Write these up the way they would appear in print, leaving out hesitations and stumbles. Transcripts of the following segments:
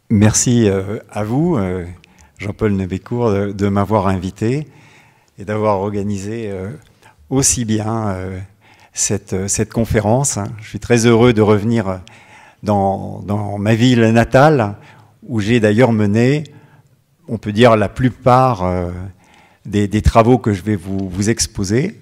Merci à vous, Jean-Paul Neubécourt, de m'avoir invité et d'avoir organisé aussi bien cette conférence. Je suis très heureux de revenir dans ma ville natale, où j'ai d'ailleurs mené, on peut dire, la plupart des travaux que je vais vous exposer,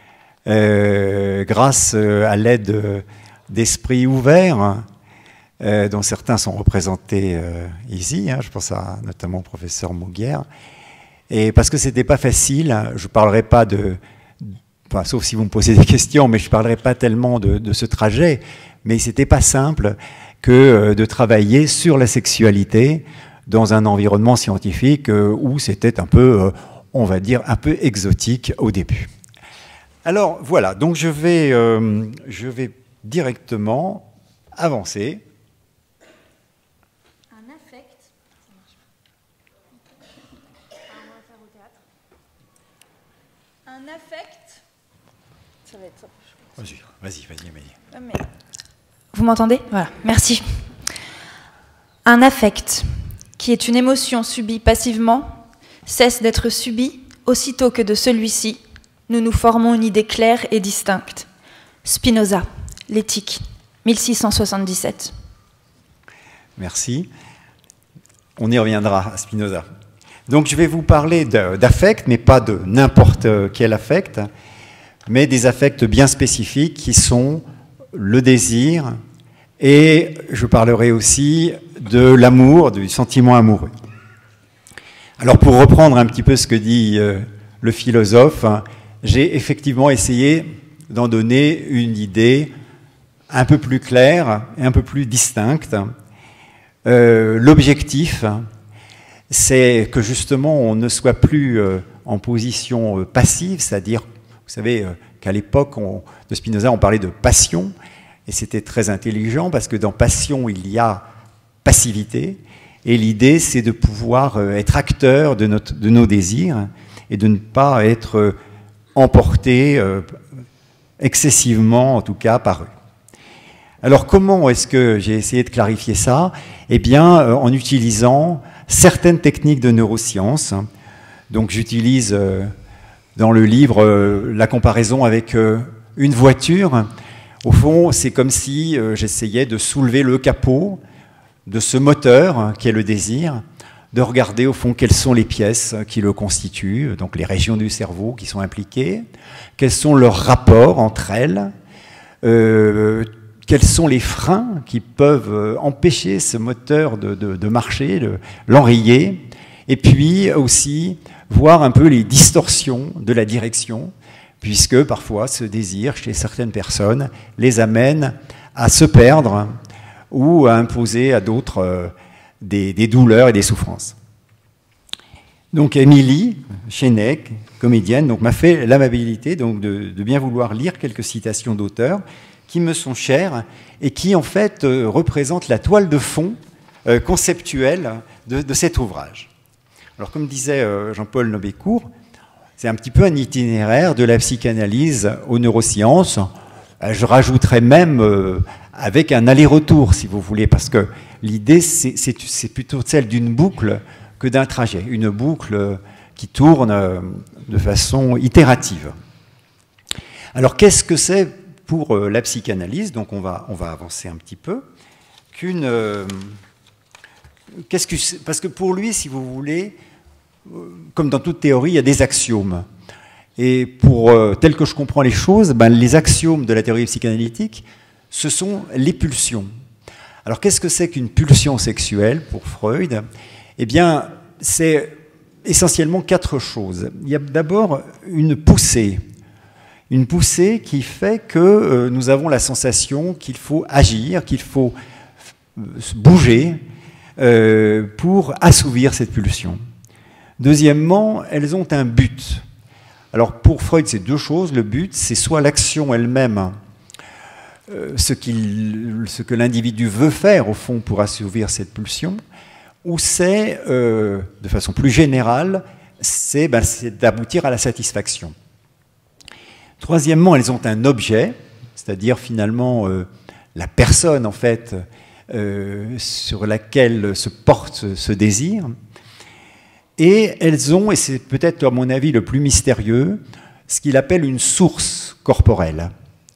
grâce à l'aide d'esprits ouverts, dont certains sont représentés ici, je pense notamment au professeur Mauguière, et parce que c'était pas facile, je parlerai pas enfin, sauf si vous me posez des questions, mais je parlerai pas tellement de ce trajet, mais c'était pas simple que de travailler sur la sexualité dans un environnement scientifique où c'était un peu, on va dire, un peu exotique au début. Alors voilà, donc je vais directement avancer. Un affect. Ça va être. Vas-y, Amélie. Vous m'entendez? Voilà, merci. Un affect, qui est une émotion subie passivement, cesse d'être subie aussitôt que de celui-ci, nous nous formons une idée claire et distincte. Spinoza, L'éthique, 1677. Merci. On y reviendra à Spinoza. Donc je vais vous parler d'affect, mais pas de n'importe quel affect, mais des affects bien spécifiques qui sont le désir, et je parlerai aussi de l'amour, du sentiment amoureux. Alors pour reprendre un petit peu ce que dit le philosophe, j'ai effectivement essayé d'en donner une idée un peu plus claire et un peu plus distincte. L'objectif, c'est que justement on ne soit plus en position passive, c'est-à-dire, vous savez qu'à l'époque de Spinoza on parlait de passion, et c'était très intelligent parce que dans passion il y a passivité, et l'idée c'est de pouvoir être acteur de nos désirs et de ne pas être emporté excessivement, en tout cas, par eux. Alors comment est-ce que j'ai essayé de clarifier ça? Eh bien en utilisant certaines techniques de neurosciences. Donc j'utilise dans le livre la comparaison avec une voiture. Au fond, c'est comme si j'essayais de soulever le capot de ce moteur qui est le désir, de regarder au fond quelles sont les pièces qui le constituent, donc les régions du cerveau qui sont impliquées, quels sont leurs rapports entre elles, quels sont les freins qui peuvent empêcher ce moteur de marcher, l'enrayer, et puis aussi voir un peu les distorsions de la direction, puisque parfois ce désir chez certaines personnes les amène à se perdre ou à imposer à d'autres des douleurs et des souffrances. Donc Émilie Chesnec, comédienne, m'a fait l'amabilité de bien vouloir lire quelques citations d'auteurs qui me sont chères et qui en fait représentent la toile de fond conceptuelle de cet ouvrage. Alors comme disait Jean-Paul Neubécourt, c'est un petit peu un itinéraire de la psychanalyse aux neurosciences. Je rajouterais même avec un aller-retour, si vous voulez, parce que l'idée, c'est plutôt celle d'une boucle que d'un trajet, une boucle qui tourne de façon itérative. Alors, qu'est-ce que c'est pour la psychanalyse? Donc, on va avancer un petit peu. Parce que pour lui, si vous voulez, comme dans toute théorie, il y a des axiomes. Et tel que je comprends les choses, les axiomes de la théorie psychanalytique, ce sont les pulsions. Alors qu'est-ce que c'est qu'une pulsion sexuelle pour Freud? Eh bien, c'est essentiellement 4 choses. Il y a d'abord une poussée qui fait que nous avons la sensation qu'il faut agir, qu'il faut bouger pour assouvir cette pulsion. Deuxièmement, elles ont un but. Alors pour Freud, c'est 2 choses. Le but, c'est soit l'action elle-même, ce que l'individu veut faire, au fond, pour assouvir cette pulsion, ou c'est, de façon plus générale, c'est d'aboutir à la satisfaction. Troisièmement, elles ont un objet, c'est-à-dire finalement la personne, en fait, sur laquelle se porte ce désir. Et elles ont, et c'est peut-être à mon avis le plus mystérieux, ce qu'il appelle une source corporelle.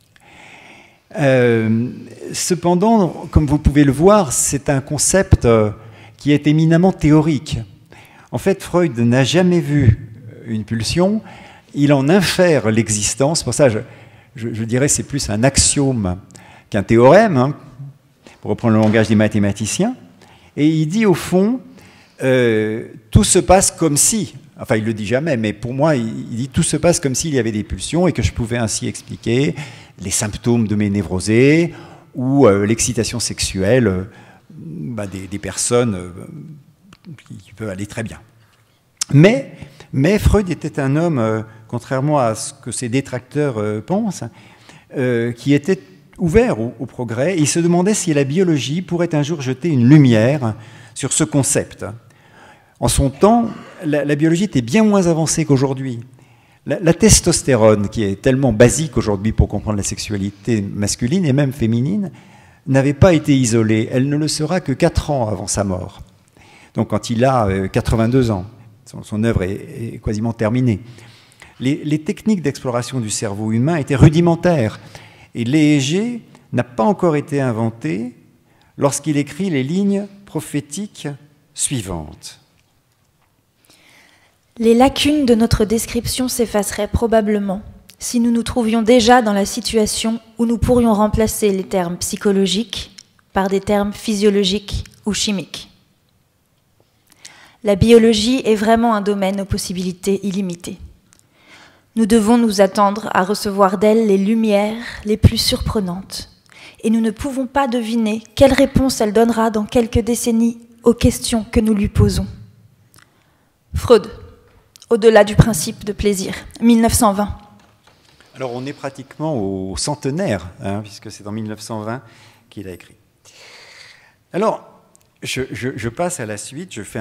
Cependant, comme vous pouvez le voir, c'est un concept qui est éminemment théorique. En fait, Freud n'a jamais vu une pulsion, il en infère l'existence. Pour ça, je dirais que c'est plus un axiome qu'un théorème, hein, pour reprendre le langage des mathématiciens. Et il dit au fond, tout se passe comme si, enfin il le dit jamais, mais pour moi il dit tout se passe comme s'il y avait des pulsions et que je pouvais ainsi expliquer les symptômes de mes névrosés ou l'excitation sexuelle des personnes qui peuvent aller très bien. Mais Freud était un homme, contrairement à ce que ses détracteurs pensent, qui était ouvert au progrès. Il se demandait si la biologie pourrait un jour jeter une lumière sur ce concept. En son temps, la biologie était bien moins avancée qu'aujourd'hui. La testostérone, qui est tellement basique aujourd'hui pour comprendre la sexualité masculine et même féminine, n'avait pas été isolée. Elle ne le sera que 4 ans avant sa mort. Donc quand il a 82 ans, son œuvre est quasiment terminée. Les techniques d'exploration du cerveau humain étaient rudimentaires. Et Léger n'a pas encore été inventé lorsqu'il écrit les lignes prophétiques suivantes. Les lacunes de notre description s'effaceraient probablement si nous nous trouvions déjà dans la situation où nous pourrions remplacer les termes psychologiques par des termes physiologiques ou chimiques. La biologie est vraiment un domaine aux possibilités illimitées. Nous devons nous attendre à recevoir d'elle les lumières les plus surprenantes, et nous ne pouvons pas deviner quelle réponse elle donnera dans quelques décennies aux questions que nous lui posons. Freud, au-delà du principe de plaisir, 1920. Alors on est pratiquement au centenaire, hein, puisque c'est en 1920 qu'il a écrit. Alors, je passe à la suite, je fais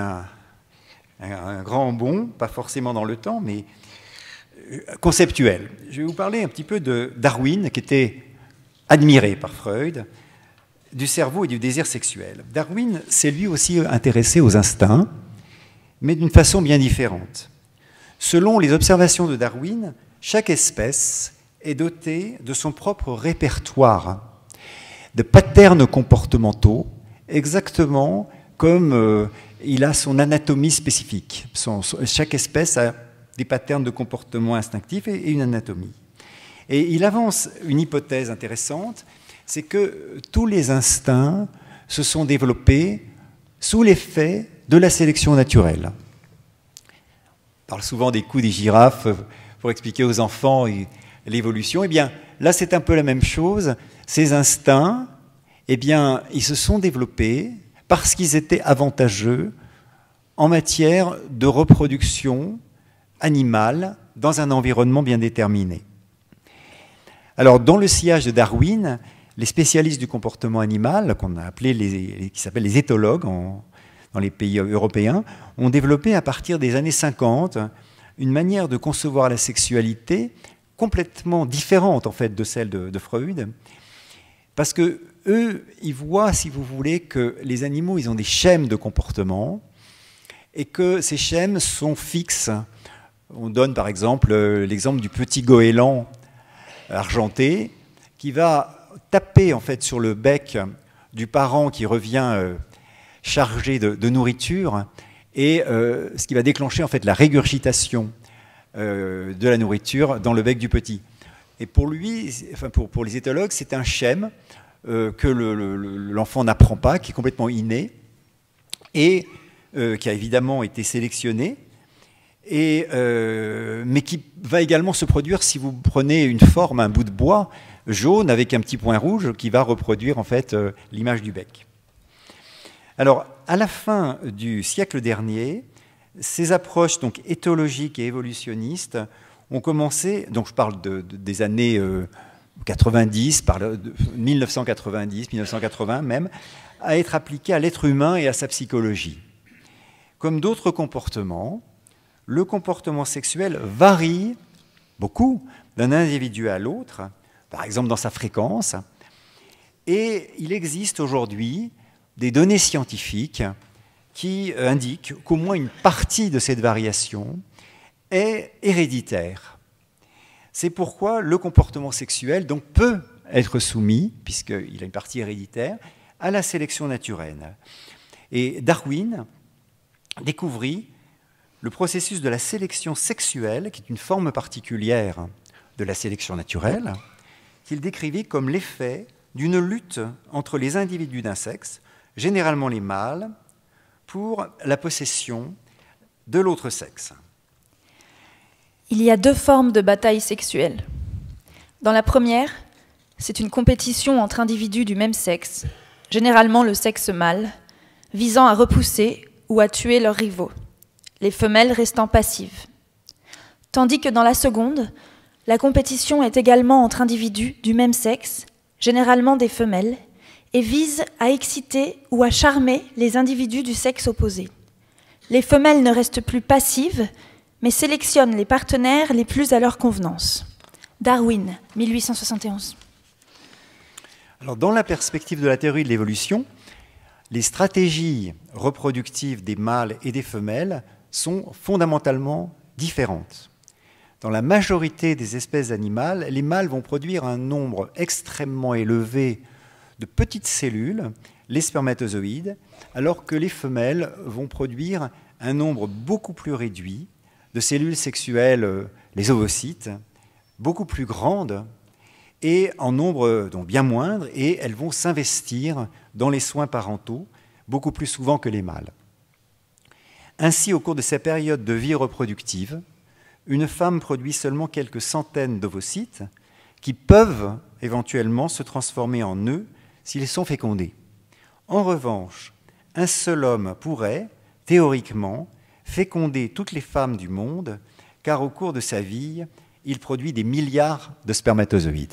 un grand bond, pas forcément dans le temps, mais conceptuel. Je vais vous parler un petit peu de Darwin, qui était admiré par Freud, du cerveau et du désir sexuel. Darwin s'est lui aussi intéressé aux instincts, mais d'une façon bien différente. Selon les observations de Darwin, chaque espèce est dotée de son propre répertoire de patterns comportementaux, exactement comme il a son anatomie spécifique. Chaque espèce a des patterns de comportement instinctifs et une anatomie. Et il avance une hypothèse intéressante, c'est que tous les instincts se sont développés sous l'effet de la sélection naturelle. On parle souvent des coups des girafes pour expliquer aux enfants l'évolution. Eh bien, là, c'est un peu la même chose. Ces instincts, eh bien, ils se sont développés parce qu'ils étaient avantageux en matière de reproduction animale dans un environnement bien déterminé. Alors, dans le sillage de Darwin, les spécialistes du comportement animal, qu'on a appelés qui s'appellent les éthologues dans les pays européens, ont développé à partir des années 50 une manière de concevoir la sexualité complètement différente en fait de celle de Freud, parce que eux, ils voient, si vous voulez, que les animaux, ils ont des schèmes de comportement et que ces schèmes sont fixes. On donne par exemple l'exemple du petit goéland argenté qui va taper en fait sur le bec du parent qui revient chargé de nourriture et ce qui va déclencher en fait la régurgitation de la nourriture dans le bec du petit. Et pour lui, enfin pour les éthologues, c'est un schème que l'enfant n'apprend pas, qui est complètement inné et qui a évidemment été sélectionné, mais qui va également se produire si vous prenez une forme, un bout de bois jaune avec un petit point rouge qui va reproduire en fait l'image du bec. Alors, à la fin du siècle dernier, ces approches donc éthologiques et évolutionnistes ont commencé, donc je parle des années 90, 1990, 1980 même, à être appliquées à l'être humain et à sa psychologie. Comme d'autres comportements, le comportement sexuel varie beaucoup d'un individu à l'autre, par exemple dans sa fréquence, et il existe aujourd'hui des données scientifiques qui indiquent qu'au moins une partie de cette variation est héréditaire. C'est pourquoi le comportement sexuel donc, peut être soumis, puisqu'il a une partie héréditaire, à la sélection naturelle. Et Darwin découvrit le processus de la sélection sexuelle, qui est une forme particulière de la sélection naturelle, qu'il décrivit comme l'effet d'une lutte entre les individus d'un sexe, généralement les mâles, pour la possession de l'autre sexe. Il y a deux formes de bataille sexuelle. Dans la première, c'est une compétition entre individus du même sexe, généralement le sexe mâle, visant à repousser ou à tuer leurs rivaux, les femelles restant passives. Tandis que dans la seconde, la compétition est également entre individus du même sexe, généralement des femelles, et vise à exciter ou à charmer les individus du sexe opposé. Les femelles ne restent plus passives, mais sélectionnent les partenaires les plus à leur convenance. Darwin, 1871. Alors, dans la perspective de la théorie de l'évolution, les stratégies reproductives des mâles et des femelles sont fondamentalement différentes. Dans la majorité des espèces animales, les mâles vont produire un nombre extrêmement élevé de petites cellules, les spermatozoïdes, alors que les femelles vont produire un nombre beaucoup plus réduit de cellules sexuelles, les ovocytes, beaucoup plus grandes et en nombre donc bien moindre, et elles vont s'investir dans les soins parentaux beaucoup plus souvent que les mâles. Ainsi, au cours de ces périodes de vie reproductive, une femme produit seulement quelques centaines d'ovocytes qui peuvent éventuellement se transformer en œufs s'ils sont fécondés. En revanche, un seul homme pourrait, théoriquement, féconder toutes les femmes du monde, car au cours de sa vie, il produit des milliards de spermatozoïdes.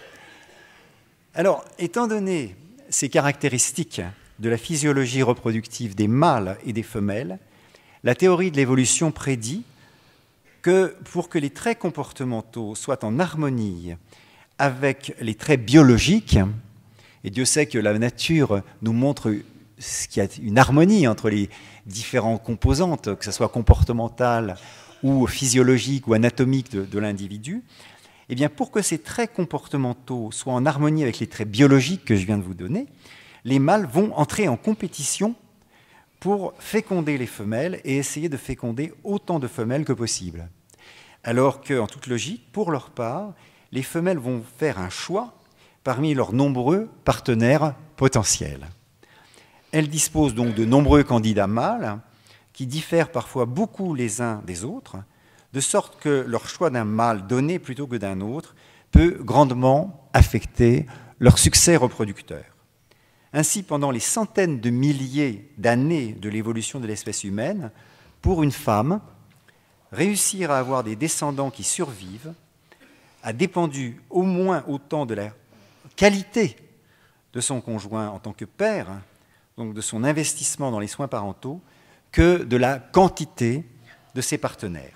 Alors, étant donné ces caractéristiques de la physiologie reproductive des mâles et des femelles, la théorie de l'évolution prédit que pour que les traits comportementaux soient en harmonie avec les traits biologiques, et Dieu sait que la nature nous montre qu'il y a une harmonie entre les différentes composantes, que ce soit comportementale ou physiologique ou anatomique de l'individu, eh bien pour que ces traits comportementaux soient en harmonie avec les traits biologiques que je viens de vous donner, les mâles vont entrer en compétition pour féconder les femelles et essayer de féconder autant de femelles que possible. Alors qu'en toute logique, pour leur part, les femelles vont faire un choix parmi leurs nombreux partenaires potentiels. Elles disposent donc de nombreux candidats mâles qui diffèrent parfois beaucoup les uns des autres, de sorte que leur choix d'un mâle donné plutôt que d'un autre peut grandement affecter leur succès reproducteur. Ainsi, pendant les centaines de milliers d'années de l'évolution de l'espèce humaine, pour une femme, réussir à avoir des descendants qui survivent a dépendu au moins autant de la qualité de son conjoint en tant que père, donc de son investissement dans les soins parentaux, que de la quantité de ses partenaires.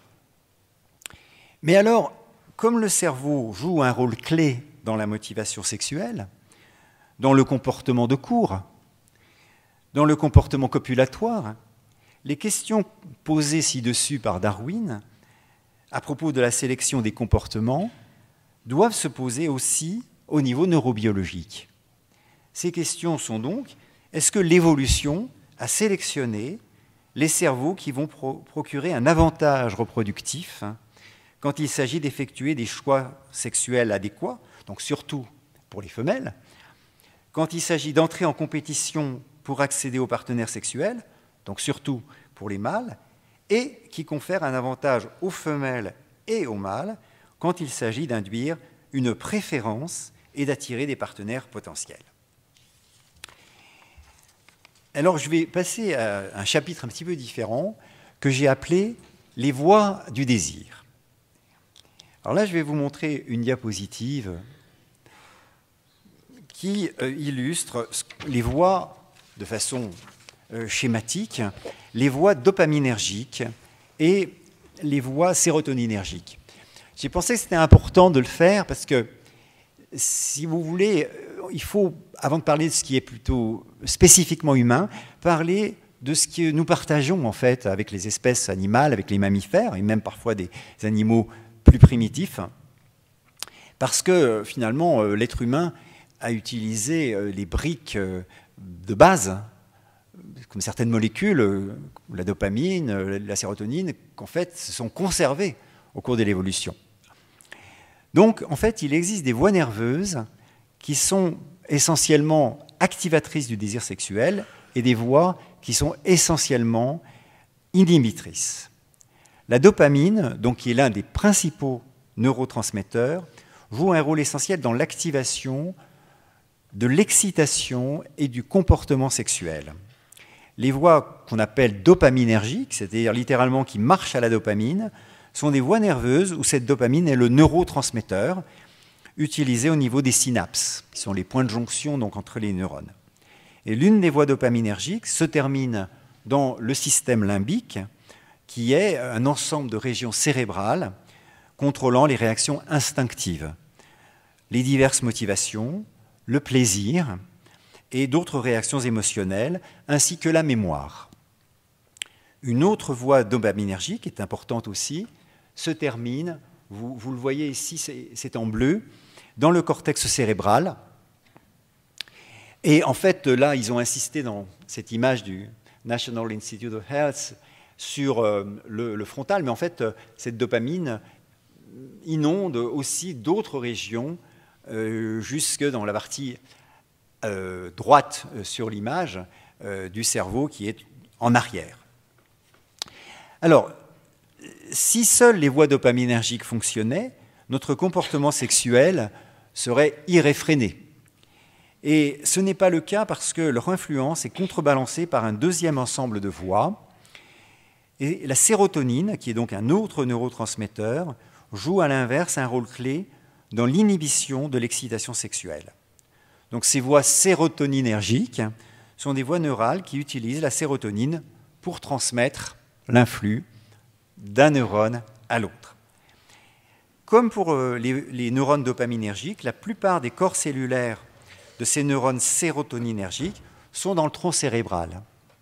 Mais alors, comme le cerveau joue un rôle clé dans la motivation sexuelle, dans le comportement de cours, dans le comportement copulatoire, les questions posées ci-dessus par Darwin à propos de la sélection des comportements doivent se poser aussi au niveau neurobiologique. Ces questions sont donc, est-ce que l'évolution a sélectionné les cerveaux qui vont procurer un avantage reproductif quand il s'agit d'effectuer des choix sexuels adéquats, donc surtout pour les femelles, quand il s'agit d'entrer en compétition pour accéder aux partenaires sexuels, donc surtout pour les mâles, et qui confère un avantage aux femelles et aux mâles quand il s'agit d'induire une préférence et d'attirer des partenaires potentiels. Alors je vais passer à un chapitre un petit peu différent que j'ai appelé « Les voies du désir ». Alors là, je vais vous montrer une diapositive qui illustre les voies, de façon schématique, les voies dopaminergiques et les voies sérotoninergiques. J'ai pensé que c'était important de le faire parce que, si vous voulez, il faut avant de parler de ce qui est plutôt spécifiquement humain, parler de ce que nous partageons en fait avec les espèces animales, avec les mammifères, et même parfois des animaux plus primitifs, parce que finalement l'être humain a utilisé les briques de base, comme certaines molécules, la dopamine, la sérotonine, qu'en fait se sont conservées au cours de l'évolution. Donc en fait il existe des voies nerveuses qui sont essentiellement activatrices du désir sexuel et des voies qui sont essentiellement inhibitrices. La dopamine, donc, qui est l'un des principaux neurotransmetteurs, joue un rôle essentiel dans l'activation de l'excitation et du comportement sexuel. Les voies qu'on appelle dopaminergiques, c'est-à-dire littéralement qui marchent à la dopamine, sont des voies nerveuses où cette dopamine est le neurotransmetteur utilisé au niveau des synapses, qui sont les points de jonction donc, entre les neurones. Et l'une des voies dopaminergiques se termine dans le système limbique, qui est un ensemble de régions cérébrales contrôlant les réactions instinctives, les diverses motivations, le plaisir et d'autres réactions émotionnelles, ainsi que la mémoire. Une autre voie dopaminergique, qui est importante aussi, se termine, vous le voyez ici, c'est en bleu, dans le cortex cérébral. Et en fait, là, ils ont insisté dans cette image du National Institute of Health sur le frontal, mais en fait, cette dopamine inonde aussi d'autres régions jusque dans la partie droite sur l'image du cerveau qui est en arrière. Alors, si seules les voies dopaminergiques fonctionnaient, notre comportement sexuel serait irréfréné. Et ce n'est pas le cas parce que leur influence est contrebalancée par un deuxième ensemble de voies. Et la sérotonine, qui est donc un autre neurotransmetteur, joue à l'inverse un rôle clé dans l'inhibition de l'excitation sexuelle. Donc ces voies sérotoninergiques sont des voies neurales qui utilisent la sérotonine pour transmettre l'influx d'un neurone à l'autre. Comme pour les neurones dopaminergiques, la plupart des corps cellulaires de ces neurones sérotoninergiques sont dans le tronc cérébral.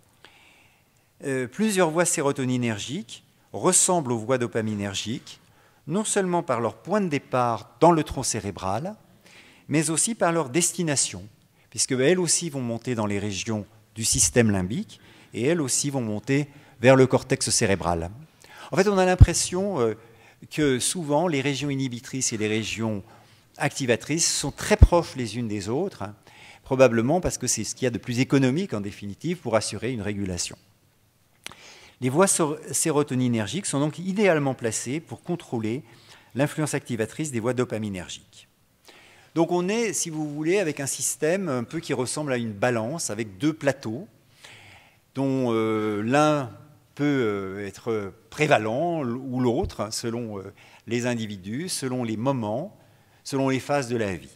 Plusieurs voies sérotoninergiques ressemblent aux voies dopaminergiques, non seulement par leur point de départ dans le tronc cérébral, mais aussi par leur destination, puisqu'elles aussi vont monter dans les régions du système limbique, et elles aussi vont monter vers le cortex cérébral. En fait, on a l'impression que souvent, les régions inhibitrices et les régions activatrices sont très proches les unes des autres, probablement parce que c'est ce qu'il y a de plus économique, en définitive, pour assurer une régulation. Les voies sérotoninergiques sont donc idéalement placées pour contrôler l'influence activatrice des voies dopaminergiques. Donc on est, si vous voulez, avec un système un peu qui ressemble à une balance, avec deux plateaux, dont l'un peut être prévalent ou l'autre, selon les individus, selon les moments, selon les phases de la vie.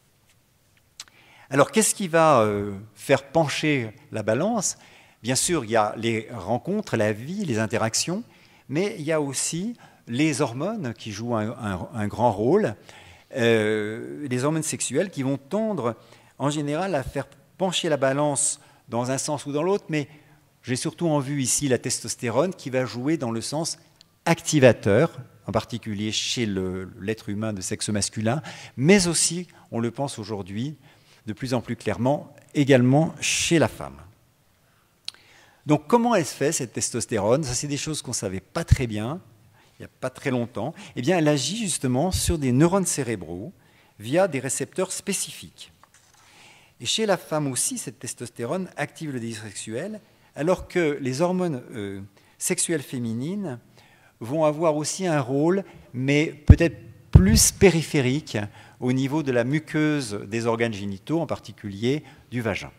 Alors qu'est-ce qui va faire pencher la balance ? Bien sûr, il y a les rencontres, la vie, les interactions, mais il y a aussi les hormones qui jouent un grand rôle, les hormones sexuelles qui vont tendre en général à faire pencher la balance dans un sens ou dans l'autre, mais j'ai surtout en vue ici la testostérone qui va jouer dans le sens activateur, en particulier chez l'être humain de sexe masculin, mais aussi, on le pense aujourd'hui, de plus en plus clairement, également chez la femme. Donc comment elle se fait, cette testostérone ? Ça, c'est des choses qu'on ne savait pas très bien, il n'y a pas très longtemps. Eh bien, elle agit justement sur des neurones cérébraux via des récepteurs spécifiques. Et chez la femme aussi, cette testostérone active le désir sexuel, alors que les hormones sexuelles féminines vont avoir aussi un rôle, mais peut-être plus périphérique au niveau de la muqueuse des organes génitaux, en particulier du vagin.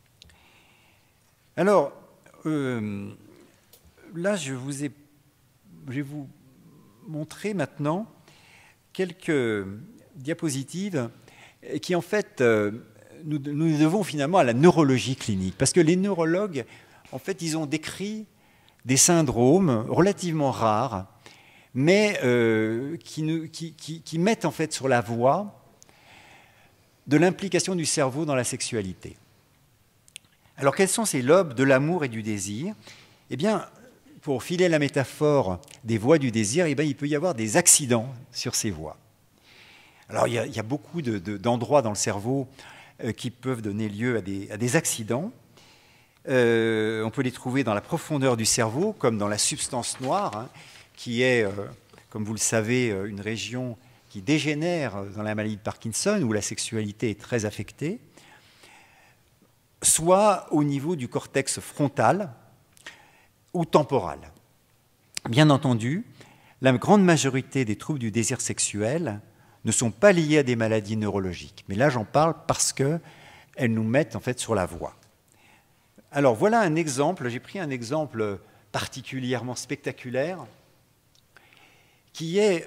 Alors, là, je vais vous montrer maintenant quelques diapositives qui, en fait, nous devons finalement à la neurologie clinique. Parce que les neurologues, en fait, ils ont décrit des syndromes relativement rares, mais qui mettent en fait sur la voie de l'implication du cerveau dans la sexualité. Alors, quels sont ces lobes de l'amour et du désir? Eh bien, pour filer la métaphore des voies du désir, eh bien, il peut y avoir des accidents sur ces voies. Alors, il y a beaucoup d'endroits dans le cerveau qui peuvent donner lieu à des accidents. On peut les trouver dans la profondeur du cerveau, comme dans la substance noire, hein, qui est, comme vous le savez, une région qui dégénère dans la maladie de Parkinson, où la sexualité est très affectée, soit au niveau du cortex frontal ou temporal. Bien entendu, la grande majorité des troubles du désir sexuel ne sont pas liés à des maladies neurologiques. Mais là, j'en parle parce qu'elles nous mettent en fait sur la voie. Alors, voilà un exemple. J'ai pris un exemple particulièrement spectaculaire qui est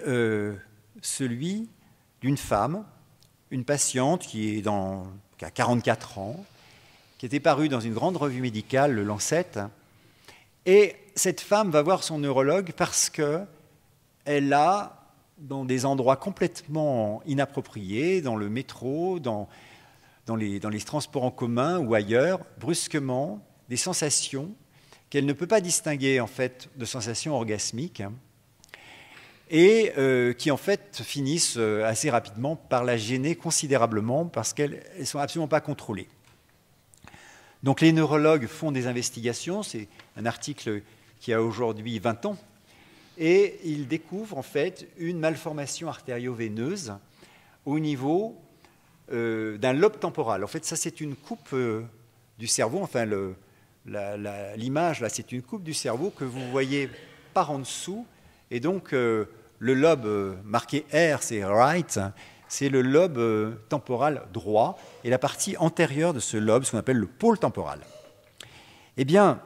celui d'une femme, une patiente qui a 44 ans, qui était parue dans une grande revue médicale, le Lancet. Et cette femme va voir son neurologue parce qu'elle a, dans des endroits complètement inappropriés, dans le métro, dans les transports en commun ou ailleurs, brusquement, des sensations qu'elle ne peut pas distinguer en fait de sensations orgasmiques et qui en fait finissent assez rapidement par la gêner considérablement parce qu'elles ne sont absolument pas contrôlées. Donc les neurologues font des investigations, c'est un article qui a aujourd'hui 20 ans, et ils découvrent en fait une malformation artério-veineuse au niveau d'un lobe temporal. En fait, ça c'est une coupe du cerveau, enfin l'image là c'est une coupe du cerveau que vous voyez par en dessous, et donc le lobe marqué R, c'est right, c'est le lobe temporal droit, et la partie antérieure de ce lobe, ce qu'on appelle le pôle temporal. Eh bien,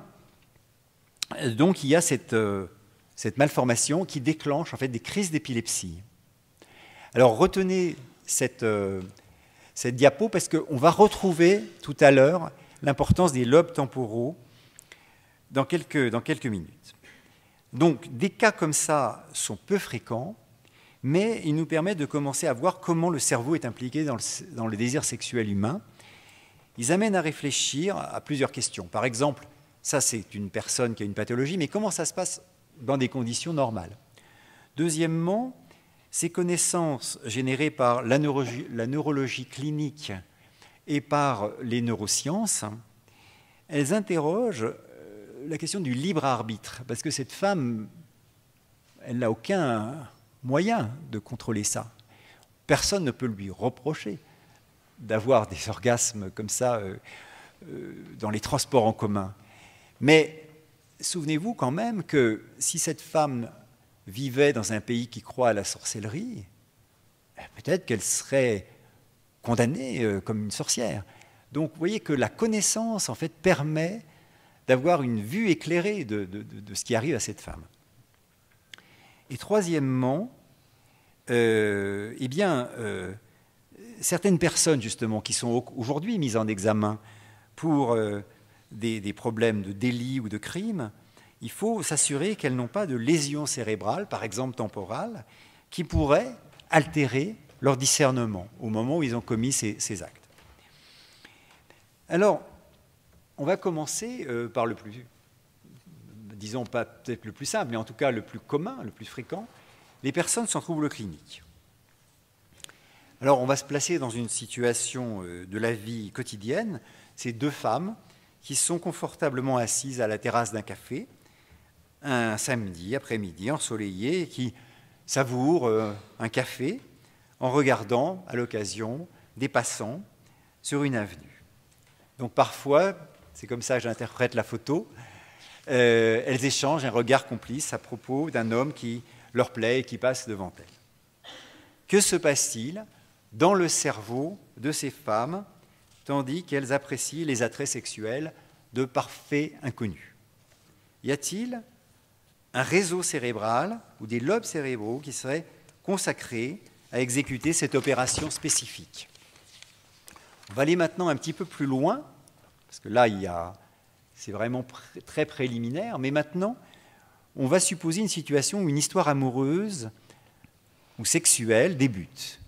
donc il y a cette malformation qui déclenche en fait des crises d'épilepsie. Alors retenez cette diapo parce qu'on va retrouver tout à l'heure l'importance des lobes temporaux dans quelques minutes. Donc des cas comme ça sont peu fréquents, mais ils nous permettent de commencer à voir comment le cerveau est impliqué dans le désir sexuel humain. Ils amènent à réfléchir à plusieurs questions. Par exemple, ça c'est une personne qui a une pathologie, mais comment ça se passe dans des conditions normales? Deuxièmement, ces connaissances générées par la neurologie clinique et par les neurosciences, elles interrogent la question du libre arbitre, parce que cette femme, elle n'a aucun moyen de contrôler ça. Personne ne peut lui reprocher d'avoir des orgasmes comme ça dans les transports en commun. Mais souvenez-vous quand même que si cette femme vivait dans un pays qui croit à la sorcellerie, peut-être qu'elle serait condamnée comme une sorcière. Donc vous voyez que la connaissance en fait permet d'avoir une vue éclairée de ce qui arrive à cette femme. Et troisièmement, certaines personnes justement qui sont aujourd'hui mises en examen pour des problèmes de délit ou de crime, il faut s'assurer qu'elles n'ont pas de lésions cérébrales, par exemple temporales, qui pourraient altérer leur discernement au moment où ils ont commis ces actes. Alors, on va commencer par le plus, disons pas peut-être le plus simple, mais en tout cas le plus commun, le plus fréquent, les personnes sans troubles cliniques. Alors, on va se placer dans une situation de la vie quotidienne. C'est deux femmes qui sont confortablement assises à la terrasse d'un café, un samedi après-midi ensoleillé, qui savourent un café en regardant à l'occasion des passants sur une avenue. Donc parfois, c'est comme ça que j'interprète la photo, elles échangent un regard complice à propos d'un homme qui leur plaît et qui passe devant elles. Que se passe-t-il dans le cerveau de ces femmes tandis qu'elles apprécient les attraits sexuels de parfaits inconnus? Y a-t-il un réseau cérébral ou des lobes cérébraux qui seraient consacrés à exécuter cette opération spécifique? On va aller maintenant un petit peu plus loin, parce que là, c'est vraiment très préliminaire, mais maintenant, on va supposer une situation où une histoire amoureuse ou sexuelle débute.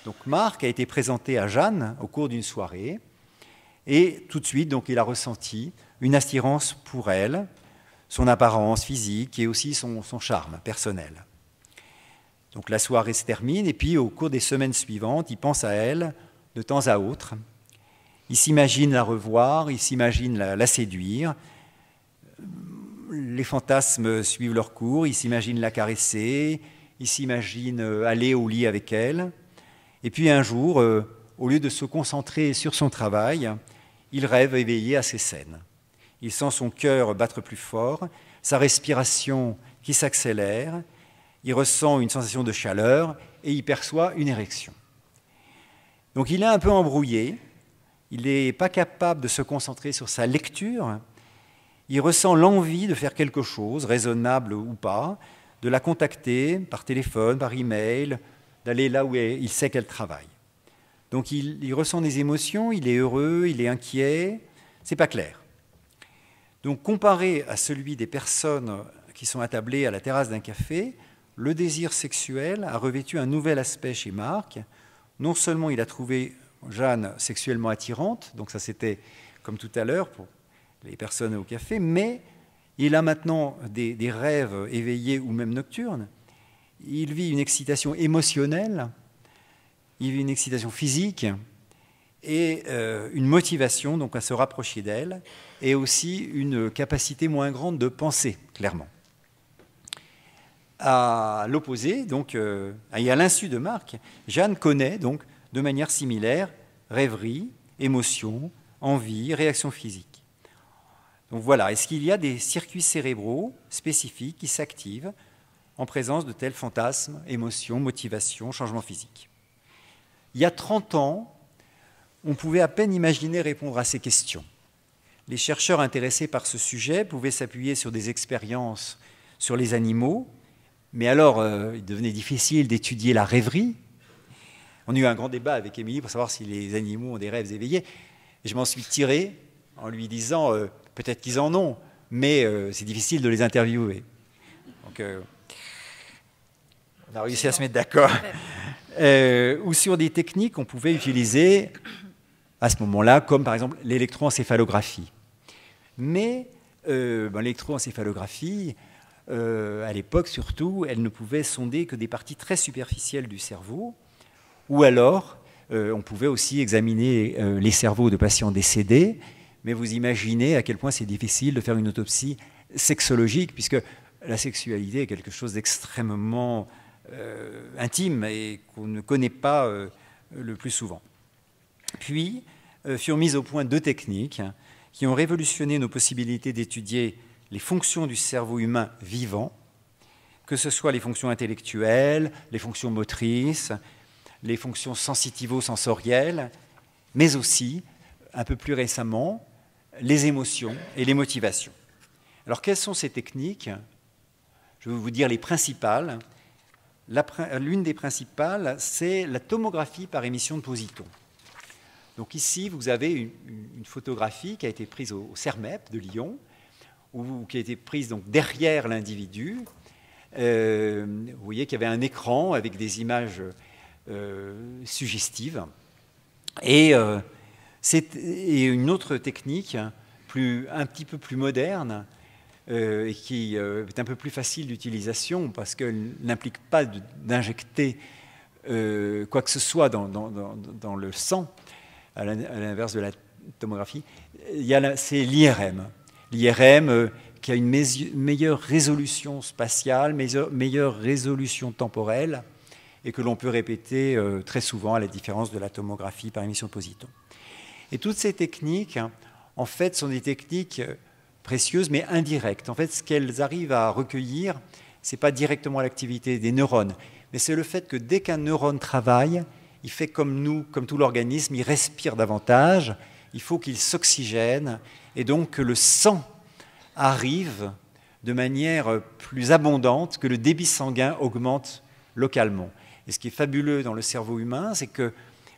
Donc Marc a été présenté à Jeanne au cours d'une soirée, et tout de suite, donc, il a ressenti une attirance pour elle, son apparence physique et aussi son charme personnel. Donc la soirée se termine, et puis au cours des semaines suivantes, il pense à elle de temps à autre. Il s'imagine la revoir, il s'imagine la séduire. Les fantasmes suivent leur cours, il s'imagine la caresser, il s'imagine aller au lit avec elle. Et puis un jour, au lieu de se concentrer sur son travail, il rêve éveillé à ces scènes. Il sent son cœur battre plus fort, sa respiration qui s'accélère, il ressent une sensation de chaleur et il perçoit une érection. Donc il est un peu embrouillé, il n'est pas capable de se concentrer sur sa lecture, il ressent l'envie de faire quelque chose, raisonnable ou pas, de la contacter par téléphone, par email, d'aller là où il sait qu'elle travaille. Donc il ressent des émotions, il est heureux, il est inquiet, c'est pas clair. Donc comparé à celui des personnes qui sont attablées à la terrasse d'un café, le désir sexuel a revêtu un nouvel aspect chez Marc. Non seulement il a trouvé Jeanne sexuellement attirante, donc ça c'était comme tout à l'heure pour les personnes au café, mais il a maintenant des rêves éveillés ou même nocturnes. Il vit une excitation émotionnelle, il vit une excitation physique et une motivation donc à se rapprocher d'elle, et aussi une capacité moins grande de penser, clairement. À l'opposé, donc, et à l'insu de Marc, Jeanne connaît donc de manière similaire rêverie, émotion, envie, réaction physique. Donc voilà, est-ce qu'il y a des circuits cérébraux spécifiques qui s'activent en présence de tels fantasmes, émotions, motivations, changements physiques? Il y a 30 ans, on pouvait à peine imaginer répondre à ces questions. Les chercheurs intéressés par ce sujet pouvaient s'appuyer sur des expériences sur les animaux, mais alors il devenait difficile d'étudier la rêverie. On a eu un grand débat avec Émilie pour savoir si les animaux ont des rêves éveillés. Et je m'en suis tiré en lui disant peut-être qu'ils en ont, mais c'est difficile de les interviewer. Donc on a réussi à se mettre d'accord. Ou sur des techniques qu'on pouvait utiliser à ce moment-là, comme par exemple l'électroencéphalographie. Mais l'électroencéphalographie, à l'époque surtout, elle ne pouvait sonder que des parties très superficielles du cerveau, ou alors on pouvait aussi examiner les cerveaux de patients décédés, mais vous imaginez à quel point c'est difficile de faire une autopsie sexologique, puisque la sexualité est quelque chose d'extrêmement intime et qu'on ne connaît pas le plus souvent. Puis furent mises au point 2 techniques qui ont révolutionné nos possibilités d'étudier les fonctions du cerveau humain vivant, que ce soit les fonctions intellectuelles, les fonctions motrices, les fonctions sensitivo-sensorielles, mais aussi, un peu plus récemment, les émotions et les motivations. Alors, quelles sont ces techniques? Je vais vous dire les principales. L'une des principales, c'est la tomographie par émission de positons. Donc ici, vous avez une photographie qui a été prise au CERMEP de Lyon, ou qui a été prise donc derrière l'individu. Vous voyez qu'il y avait un écran avec des images suggestives. Et une autre technique, un petit peu plus moderne, et qui est un peu plus facile d'utilisation parce qu'elle n'implique pas d'injecter quoi que ce soit dans le sang, à l'inverse de la tomographie, c'est l'IRM. L'IRM qui a une meilleure résolution spatiale, meilleure résolution temporelle, et que l'on peut répéter très souvent à la différence de la tomographie par émission de positons. Et toutes ces techniques, en fait, sont des techniques précieuses, mais indirectes. En fait, ce qu'elles arrivent à recueillir, ce n'est pas directement l'activité des neurones, mais c'est le fait que dès qu'un neurone travaille, il fait comme nous, comme tout l'organisme, il respire davantage, il faut qu'il s'oxygène, et donc que le sang arrive de manière plus abondante, que le débit sanguin augmente localement. Et ce qui est fabuleux dans le cerveau humain, c'est que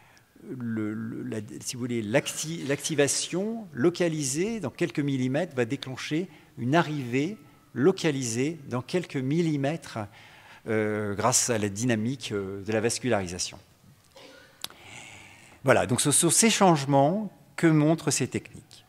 si vous voulez, l'activation localisée dans quelques millimètres va déclencher une arrivée localisée dans quelques millimètres grâce à la dynamique de la vascularisation. Voilà, donc ce sont ces changements que montrent ces techniques.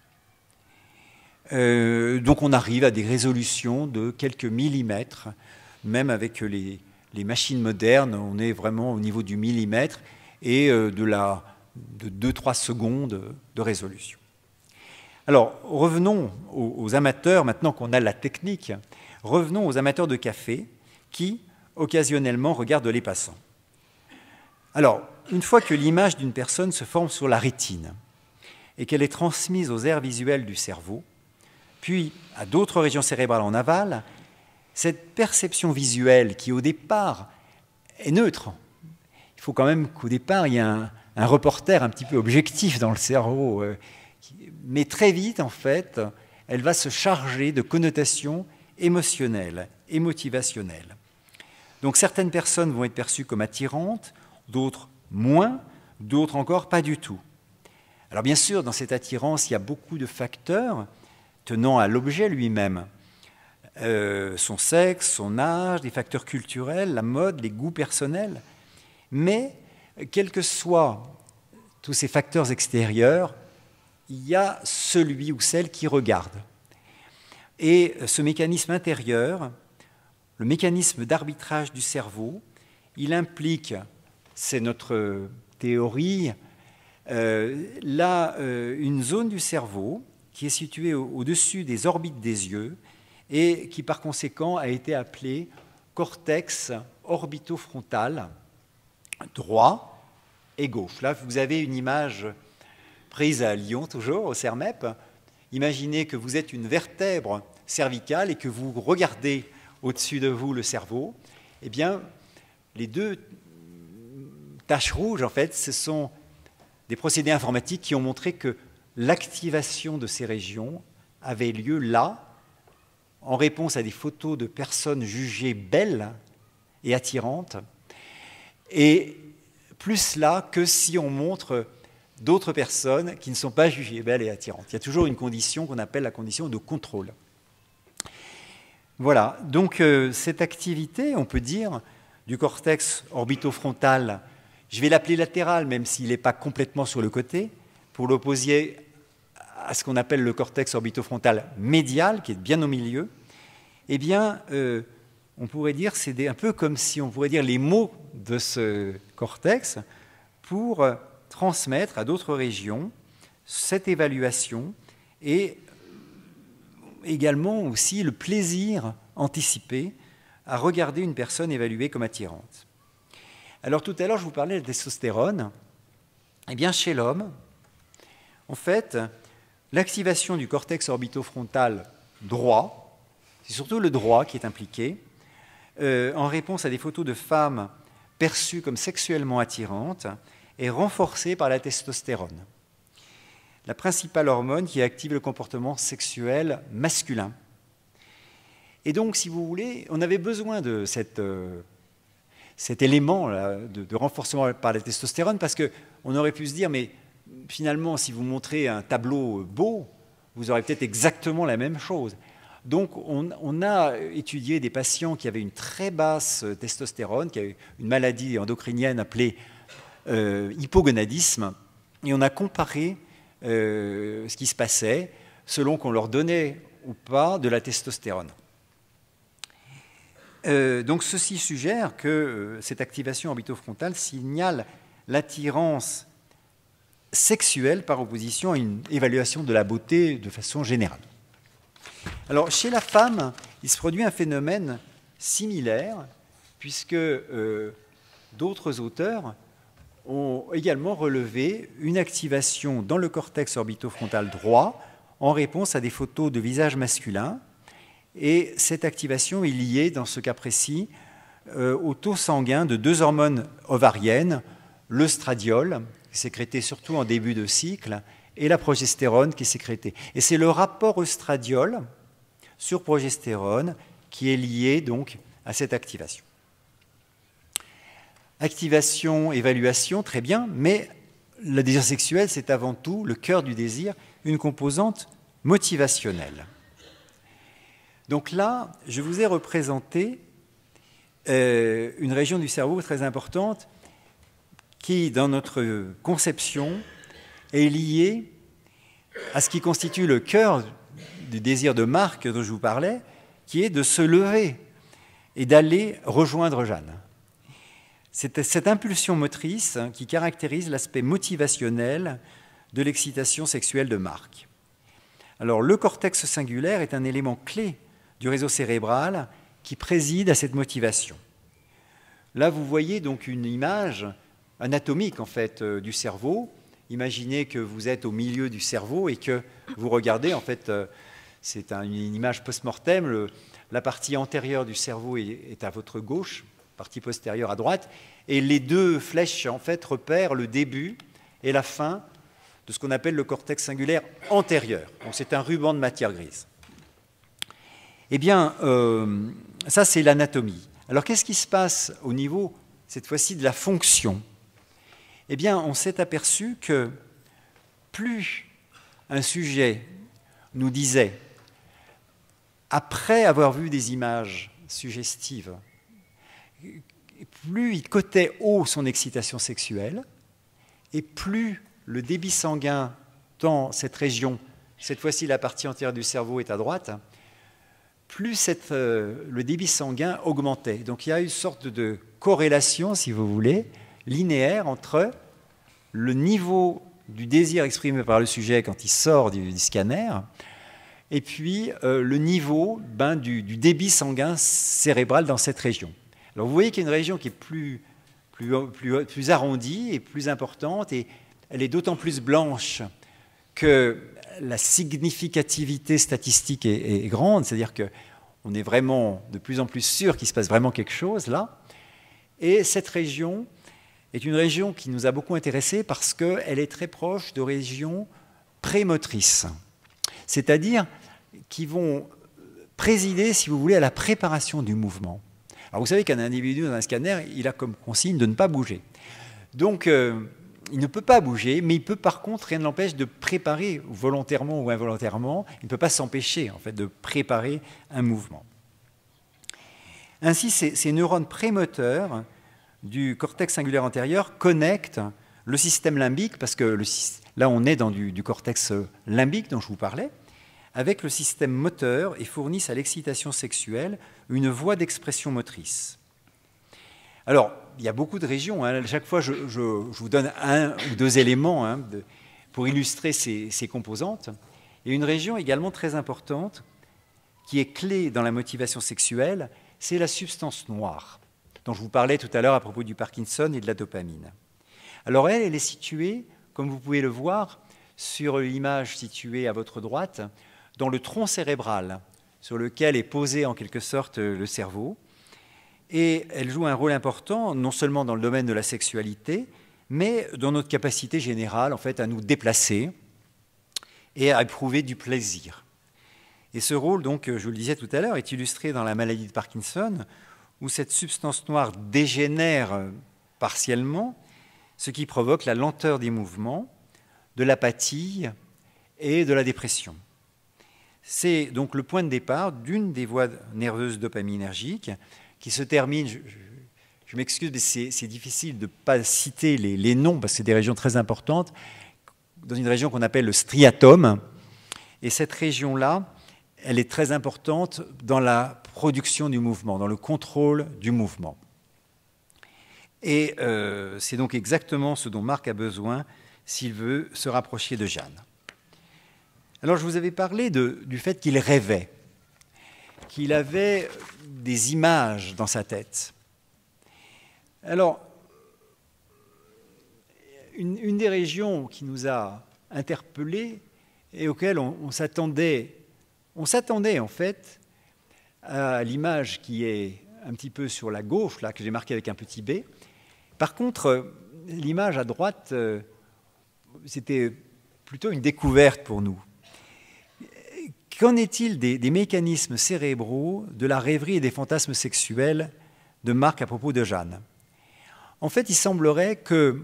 Donc on arrive à des résolutions de quelques millimètres, même avec les machines modernes, on est vraiment au niveau du millimètre et de 2-3 secondes de résolution. Alors revenons aux amateurs, maintenant qu'on a la technique, revenons aux amateurs de café qui, occasionnellement, regardent les passants. Alors, une fois que l'image d'une personne se forme sur la rétine et qu'elle est transmise aux aires visuelles du cerveau, puis à d'autres régions cérébrales en aval, cette perception visuelle qui, au départ, est neutre. Il faut quand même qu'au départ, il y ait un reporter un petit peu objectif dans le cerveau. Mais très vite, en fait, elle va se charger de connotations émotionnelles et motivationnelles. Donc certaines personnes vont être perçues comme attirantes, d'autres moins, d'autres encore pas du tout. Alors bien sûr, dans cette attirance, il y a beaucoup de facteurs tenant à l'objet lui-même. Son sexe, son âge, des facteurs culturels, la mode, les goûts personnels. Mais, quels que soient tous ces facteurs extérieurs, il y a celui ou celle qui regarde. Et ce mécanisme intérieur, le mécanisme d'arbitrage du cerveau, il implique, c'est notre théorie, une zone du cerveau qui est située au-dessus des orbites des yeux et qui par conséquent a été appelée cortex orbitofrontal droit et gauche. Là, vous avez une image prise à Lyon, toujours, au CERMEP. Imaginez que vous êtes une vertèbre cervicale et que vous regardez au-dessus de vous le cerveau. Eh bien, les deux taches rouges, en fait, ce sont des procédés informatiques qui ont montré que l'activation de ces régions avait lieu là, en réponse à des photos de personnes jugées belles et attirantes, et plus là que si on montre d'autres personnes qui ne sont pas jugées belles et attirantes. Il y a toujours une condition qu'on appelle la condition de contrôle. Voilà, donc cette activité, on peut dire, du cortex orbitofrontal, je vais l'appeler latéral, même s'il n'est pas complètement sur le côté, pour l'opposer à ce qu'on appelle le cortex orbitofrontal médial, qui est bien au milieu, eh bien, on pourrait dire, c'est un peu comme si on pourrait dire les mots de ce cortex pour transmettre à d'autres régions cette évaluation et également aussi le plaisir anticipé à regarder une personne évaluée comme attirante. Alors tout à l'heure, je vous parlais de la testostérone. Eh bien, chez l'homme, en fait, l'activation du cortex orbitofrontal droit, c'est surtout le droit qui est impliqué, en réponse à des photos de femmes perçues comme sexuellement attirantes, est renforcée par la testostérone, la principale hormone qui active le comportement sexuel masculin. Et donc, si vous voulez, on avait besoin de cet élément là, de renforcement par la testostérone, parce qu'on aurait pu se dire, mais finalement, si vous montrez un tableau beau, vous aurez peut-être exactement la même chose. Donc, on a étudié des patients qui avaient une très basse testostérone, qui avaient une maladie endocrinienne appelée hypogonadisme, et on a comparé ce qui se passait selon qu'on leur donnait ou pas de la testostérone. Donc ceci suggère que cette activation orbitofrontale signale l'attirance sexuelle par opposition à une évaluation de la beauté de façon générale. Alors chez la femme, il se produit un phénomène similaire puisque d'autres auteurs ont également relevé une activation dans le cortex orbitofrontal droit en réponse à des photos de visage masculin. Et cette activation est liée, dans ce cas précis, au taux sanguin de deux hormones ovariennes, l'œstradiol, qui est sécrété surtout en début de cycle, et la progestérone, qui est sécrétée. Et c'est le rapport œstradiol sur progestérone qui est lié donc à cette activation. Activation, évaluation, très bien, mais le désir sexuel, c'est avant tout le cœur du désir, une composante motivationnelle. Donc là, je vous ai représenté une région du cerveau très importante qui, dans notre conception, est lié à ce qui constitue le cœur du désir de Marc dont je vous parlais, qui est de se lever et d'aller rejoindre Jeanne. C'est cette impulsion motrice qui caractérise l'aspect motivationnel de l'excitation sexuelle de Marc. Alors, le cortex singulaire est un élément clé du réseau cérébral qui préside à cette motivation. Là, vous voyez donc une image anatomique en fait du cerveau. Imaginez que vous êtes au milieu du cerveau et que vous regardez, en fait, c'est une image post-mortem, la partie antérieure du cerveau est à votre gauche, partie postérieure à droite, et les deux flèches, en fait, repèrent le début et la fin de ce qu'on appelle le cortex singulaire antérieur. Donc c'est un ruban de matière grise. Eh bien, ça c'est l'anatomie. Alors qu'est-ce qui se passe au niveau, cette fois-ci, de la fonction? Eh bien, on s'est aperçu que plus un sujet nous disait, après avoir vu des images suggestives, plus il cotait haut son excitation sexuelle, et plus le débit sanguin dans cette région, cette fois-ci la partie antérieure du cerveau est à droite, plus le débit sanguin augmentait. Donc il y a une sorte de corrélation, si vous voulez, linéaire entre le niveau du désir exprimé par le sujet quand il sort du scanner et puis le niveau du débit sanguin cérébral dans cette région. Alors vous voyez qu'il y a une région qui est plus arrondie et plus importante, et elle est d'autant plus blanche que la significativité statistique est grande, c'est-à-dire qu'on est vraiment de plus en plus sûr qu'il se passe vraiment quelque chose là. Et cette région est une région qui nous a beaucoup intéressés parce qu'elle est très proche de régions prémotrices, c'est-à-dire qui vont présider, si vous voulez, à la préparation du mouvement. Alors vous savez qu'un individu dans un scanner, il a comme consigne de ne pas bouger. Donc il ne peut pas bouger, mais il peut par contre, rien ne l'empêche de préparer volontairement ou involontairement, il ne peut pas s'empêcher en fait de préparer un mouvement. Ainsi, ces neurones prémoteurs du cortex singulaire antérieur connectent le système limbique, parce que là on est dans du cortex limbique dont je vous parlais, avec le système moteur et fournissent à l'excitation sexuelle une voie d'expression motrice. Alors, il y a beaucoup de régions. Hein. Chaque fois, je vous donne un ou deux éléments pour illustrer ces composantes. Et une région également très importante, qui est clé dans la motivation sexuelle, c'est la substance noire, dont je vous parlais tout à l'heure à propos du Parkinson et de la dopamine. Alors elle est située, comme vous pouvez le voir, sur l'image située à votre droite, dans le tronc cérébral, sur lequel est posé en quelque sorte le cerveau. Et elle joue un rôle important, non seulement dans le domaine de la sexualité, mais dans notre capacité générale, en fait, à nous déplacer et à éprouver du plaisir. Et ce rôle, donc, je vous le disais tout à l'heure, est illustré dans la maladie de Parkinson, où cette substance noire dégénère partiellement, ce qui provoque la lenteur des mouvements, de l'apathie et de la dépression. C'est donc le point de départ d'une des voies nerveuses dopaminergiques qui se termine, je m'excuse, mais c'est difficile de ne pas citer les noms parce que c'est des régions très importantes, dans une région qu'on appelle le striatum. Et cette région-là, elle est très importante dans la production du mouvement, dans le contrôle du mouvement. Et c'est donc exactement ce dont Marc a besoin s'il veut se rapprocher de Jeanne. Alors je vous avais parlé du fait qu'il rêvait, qu'il avait des images dans sa tête. Alors, une des régions qui nous a interpellés et auxquelles on s'attendait en fait à l'image qui est un petit peu sur la gauche, là, que j'ai marquée avec un petit b. Par contre, l'image à droite, c'était plutôt une découverte pour nous. Qu'en est-il des mécanismes cérébraux de la rêverie et des fantasmes sexuels de Marc à propos de Jeanne? En fait, il semblerait qu'une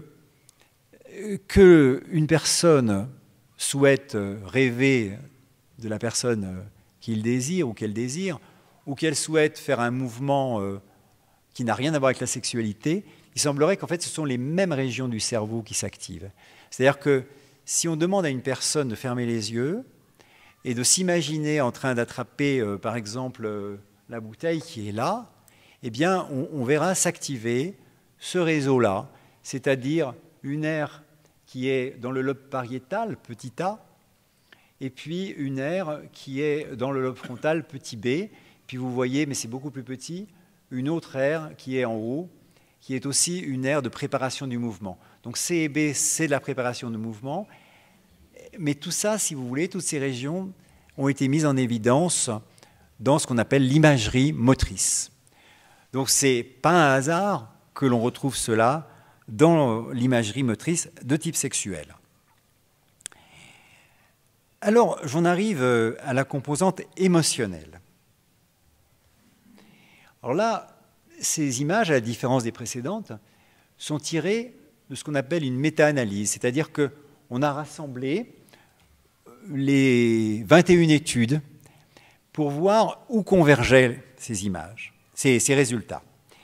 personne souhaite rêver de la personne qu'il désire ou qu'elle souhaite faire un mouvement qui n'a rien à voir avec la sexualité, il semblerait qu'en fait ce sont les mêmes régions du cerveau qui s'activent. C'est-à-dire que si on demande à une personne de fermer les yeux et de s'imaginer en train d'attraper, par exemple, la bouteille qui est là, eh bien, on verra s'activer ce réseau-là, c'est-à-dire une aire qui est dans le lobe pariétal, petit a, et puis une aire qui est dans le lobe frontal, petit b. Puis vous voyez, mais c'est beaucoup plus petit, une autre aire qui est en haut, qui est aussi une aire de préparation du mouvement. Donc C et B, c'est de la préparation du mouvement. Mais tout ça, si vous voulez, toutes ces régions ont été mises en évidence dans ce qu'on appelle l'imagerie motrice. Donc ce n'est pas un hasard que l'on retrouve cela dans l'imagerie motrice de type sexuel. Alors, j'en arrive à la composante émotionnelle. Alors là, ces images, à la différence des précédentes, sont tirées de ce qu'on appelle une méta-analyse, c'est-à-dire qu'on a rassemblé les 21 études pour voir où convergeaient ces images, ces résultats.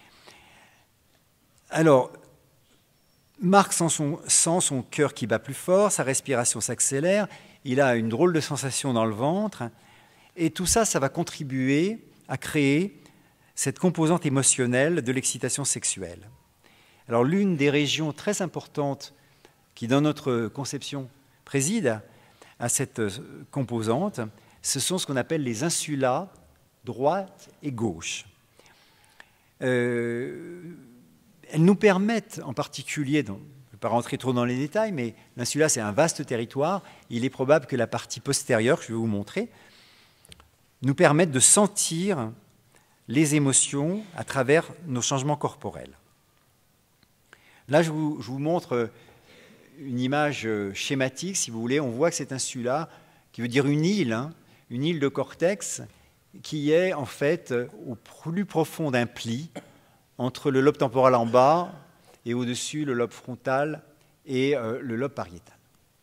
Alors, Marc sent son cœur qui bat plus fort, sa respiration s'accélère, il a une drôle de sensation dans le ventre, et tout ça, ça va contribuer à créer cette composante émotionnelle de l'excitation sexuelle. Alors, l'une des régions très importantes qui, dans notre conception, préside à cette composante, ce sont ce qu'on appelle les insulas droite et gauche. Elles nous permettent, en particulier, je ne vais pas rentrer trop dans les détails, mais l'insula, c'est un vaste territoire. Il est probable que la partie postérieure, que je vais vous montrer, nous permette de sentir les émotions à travers nos changements corporels. Là, je vous montre une image schématique, si vous voulez. On voit que cette insula, qui veut dire une île de cortex, qui est en fait au plus profond d'un pli, entre le lobe temporal en bas et au-dessus le lobe frontal et le lobe pariétal.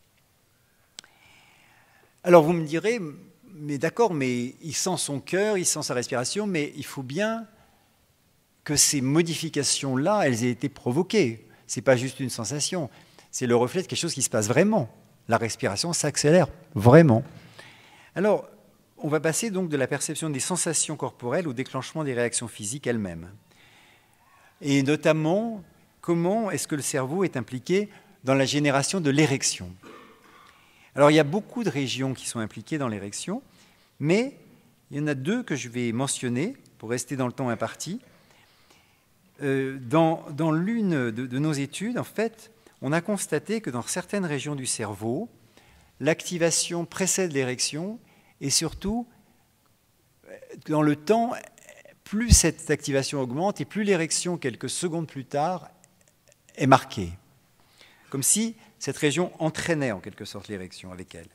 Alors vous me direz, mais d'accord, mais il sent son cœur, il sent sa respiration, mais il faut bien que ces modifications-là, elles aient été provoquées. Ce n'est pas juste une sensation, c'est le reflet de quelque chose qui se passe vraiment. La respiration s'accélère vraiment. Alors, on va passer donc de la perception des sensations corporelles au déclenchement des réactions physiques elles-mêmes. Et notamment, comment est-ce que le cerveau est impliqué dans la génération de l'érection. Alors, il y a beaucoup de régions qui sont impliquées dans l'érection, mais il y en a deux que je vais mentionner pour rester dans le temps imparti. Dans l'une de nos études, en fait, on a constaté que dans certaines régions du cerveau, l'activation précède l'érection et surtout, dans le temps, plus cette activation augmente et plus l'érection, quelques secondes plus tard, est marquée. Comme si cette région entraînait en quelque sorte l'érection avec elle.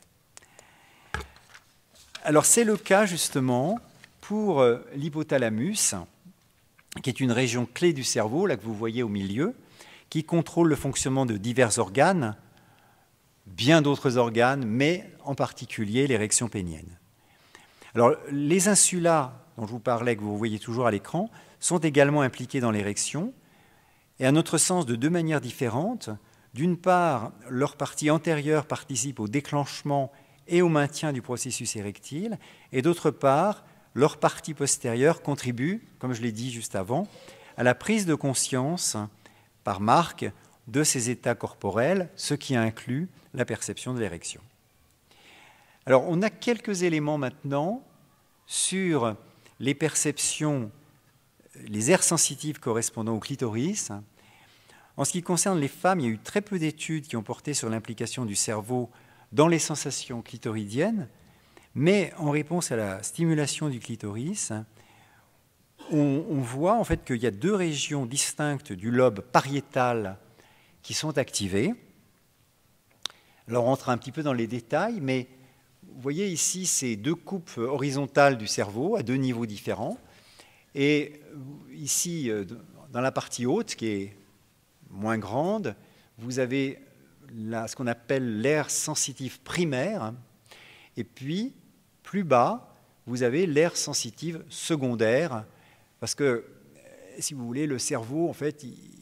Alors c'est le cas justement pour l'hypothalamus, qui est une région clé du cerveau, là que vous voyez au milieu, qui contrôle le fonctionnement de divers organes, bien d'autres organes, mais en particulier l'érection pénienne. Alors les insulas dont je vous parlais, que vous voyez toujours à l'écran, sont également impliqués dans l'érection, et à notre sens de deux manières différentes. D'une part, leur partie antérieure participe au déclenchement et au maintien du processus érectile, et d'autre part, leur partie postérieure contribue, comme je l'ai dit juste avant, à la prise de conscience par Marc de ces états corporels, ce qui inclut la perception de l'érection. Alors, on a quelques éléments maintenant sur les perceptions, les aires sensitives correspondant au clitoris. En ce qui concerne les femmes, il y a eu très peu d'études qui ont porté sur l'implication du cerveau dans les sensations clitoridiennes, mais en réponse à la stimulation du clitoris, on voit en fait qu'il y a deux régions distinctes du lobe pariétal qui sont activées. Alors on rentre un petit peu dans les détails, mais vous voyez ici ces deux coupes horizontales du cerveau à deux niveaux différents. Et ici, dans la partie haute, qui est moins grande, vous avez ce qu'on appelle l'aire sensitive primaire, et puis plus bas, vous avez l'aire sensitive secondaire, parce que, si vous voulez, le cerveau, en fait,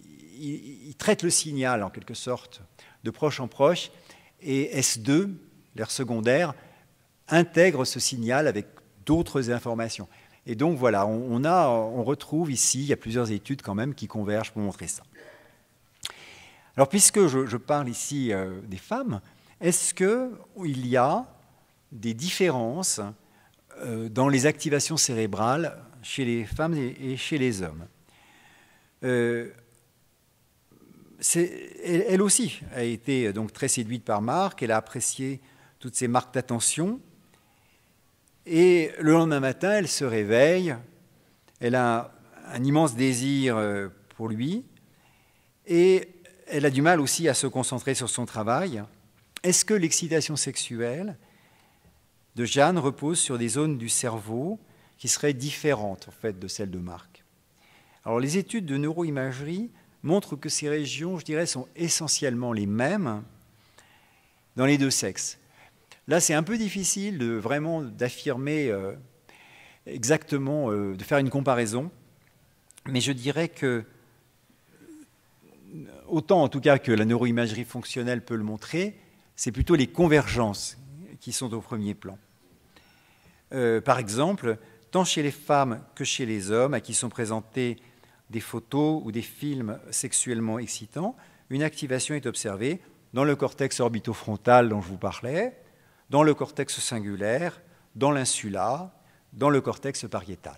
il traite le signal en quelque sorte de proche en proche, et S2, l'aire secondaire, intègre ce signal avec d'autres informations. Et donc voilà, on retrouve ici, il y a plusieurs études quand même qui convergent pour montrer ça. Alors puisque je parle ici des femmes, est-ce qu'il y a des différences dans les activations cérébrales chez les femmes et chez les hommes? Elle aussi a été donc très séduite par Marc, elle a apprécié toutes ces marques d'attention, et le lendemain matin, elle se réveille, elle a un immense désir pour lui, et elle a du mal aussi à se concentrer sur son travail. Est-ce que l'excitation sexuelle de Jeanne repose sur des zones du cerveau qui seraient différentes en fait de celles de Marc? Alors les études de neuroimagerie montrent que ces régions, je dirais, sont essentiellement les mêmes dans les deux sexes. Là, c'est un peu difficile d'affirmer exactement, de faire une comparaison, mais je dirais que, autant en tout cas que la neuroimagerie fonctionnelle peut le montrer, c'est plutôt les convergences qui sont au premier plan. Par exemple, tant chez les femmes que chez les hommes, à qui sont présentés des photos ou des films sexuellement excitants, une activation est observée dans le cortex orbitofrontal dont je vous parlais, dans le cortex singulaire, dans l'insula, dans le cortex pariétal.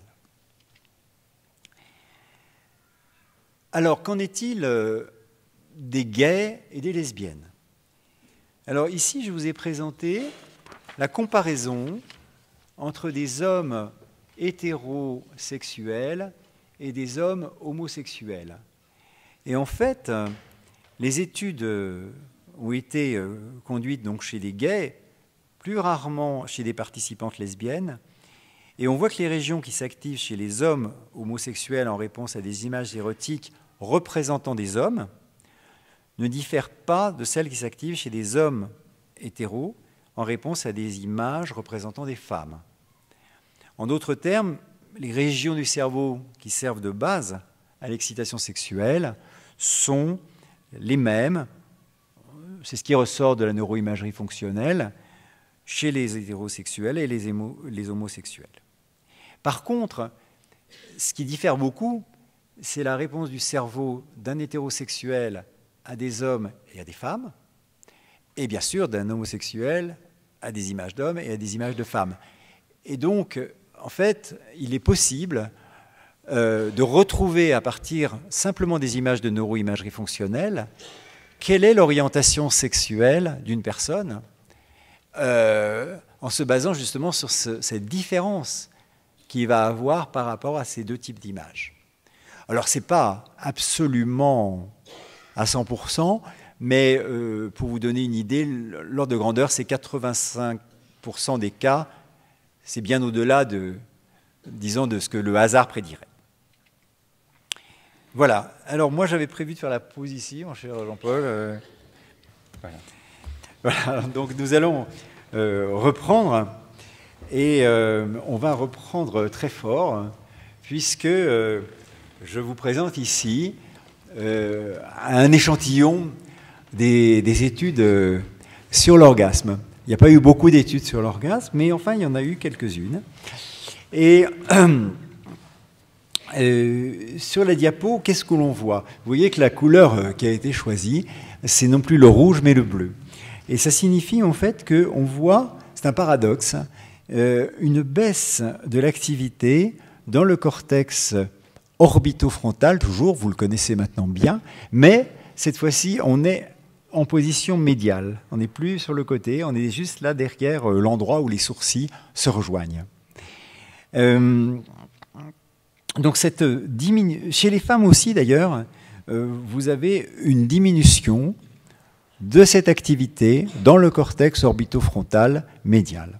Alors, qu'en est-il des gays et des lesbiennes? Alors ici, je vous ai présenté la comparaison entre des hommes hétérosexuels et des hommes homosexuels. Et en fait, les études ont été conduites donc chez les gays, plus rarement chez des participantes lesbiennes, et on voit que les régions qui s'activent chez les hommes homosexuels en réponse à des images érotiques représentant des hommes ne diffèrent pas de celles qui s'activent chez des hommes hétéros en réponse à des images représentant des femmes. En d'autres termes, les régions du cerveau qui servent de base à l'excitation sexuelle sont les mêmes, c'est ce qui ressort de la neuroimagerie fonctionnelle, chez les hétérosexuels et les homosexuels. Par contre, ce qui diffère beaucoup, c'est la réponse du cerveau d'un hétérosexuel à des hommes et à des femmes, et bien sûr d'un homosexuel à des images d'hommes et à des images de femmes. Et donc, en fait, il est possible de retrouver à partir simplement des images de neuroimagerie fonctionnelle quelle est l'orientation sexuelle d'une personne en se basant justement sur cette différence qu'il va avoir par rapport à ces deux types d'images. Alors, ce n'est pas absolument à 100%, mais pour vous donner une idée, l'ordre de grandeur, c'est 85% des cas, c'est bien au-delà disons, de ce que le hasard prédirait. Voilà. Alors, moi, j'avais prévu de faire la pause ici, mon cher Jean-Paul. Voilà. Donc, nous allons reprendre, et on va reprendre très fort, puisque je vous présente ici un échantillon des études sur l'orgasme. Il n'y a pas eu beaucoup d'études sur l'orgasme, mais enfin, il y en a eu quelques-unes. Et sur la diapo, qu'est-ce que l'on voit? Vous voyez que la couleur qui a été choisie, c'est non plus le rouge, mais le bleu. Et ça signifie en fait qu'on voit, c'est un paradoxe, une baisse de l'activité dans le cortex orbitofrontal, toujours, vous le connaissez maintenant bien, mais cette fois-ci, on est en position médiale. On n'est plus sur le côté, on est juste là derrière l'endroit où les sourcils se rejoignent. Donc chez les femmes aussi d'ailleurs, vous avez une diminution de cette activité dans le cortex orbitofrontal médial.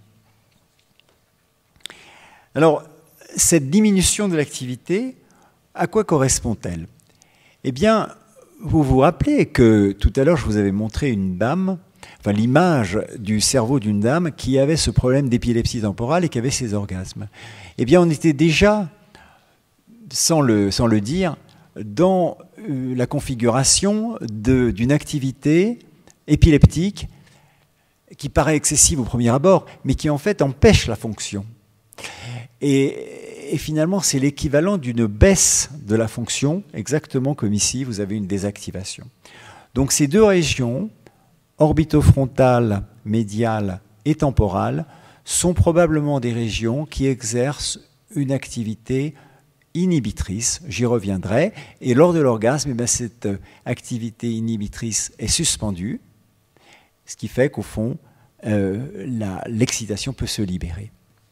Alors, cette diminution de l'activité, à quoi correspond-elle? Eh bien, vous vous rappelez que tout à l'heure, je vous avais montré une dame, enfin l'image du cerveau d'une dame qui avait ce problème d'épilepsie temporale et qui avait ses orgasmes. Eh bien, on était déjà, sans le dire, dans la configuration d'une activité épileptique qui paraît excessive au premier abord, mais qui en fait empêche la fonction. Et finalement, c'est l'équivalent d'une baisse de la fonction, exactement comme ici, vous avez une désactivation. Donc ces deux régions, orbitofrontale, médiale et temporale, sont probablement des régions qui exercent une activité inhibitrice, j'y reviendrai, et lors de l'orgasme, cette activité inhibitrice est suspendue, ce qui fait qu'au fond, l'excitation peut se libérer.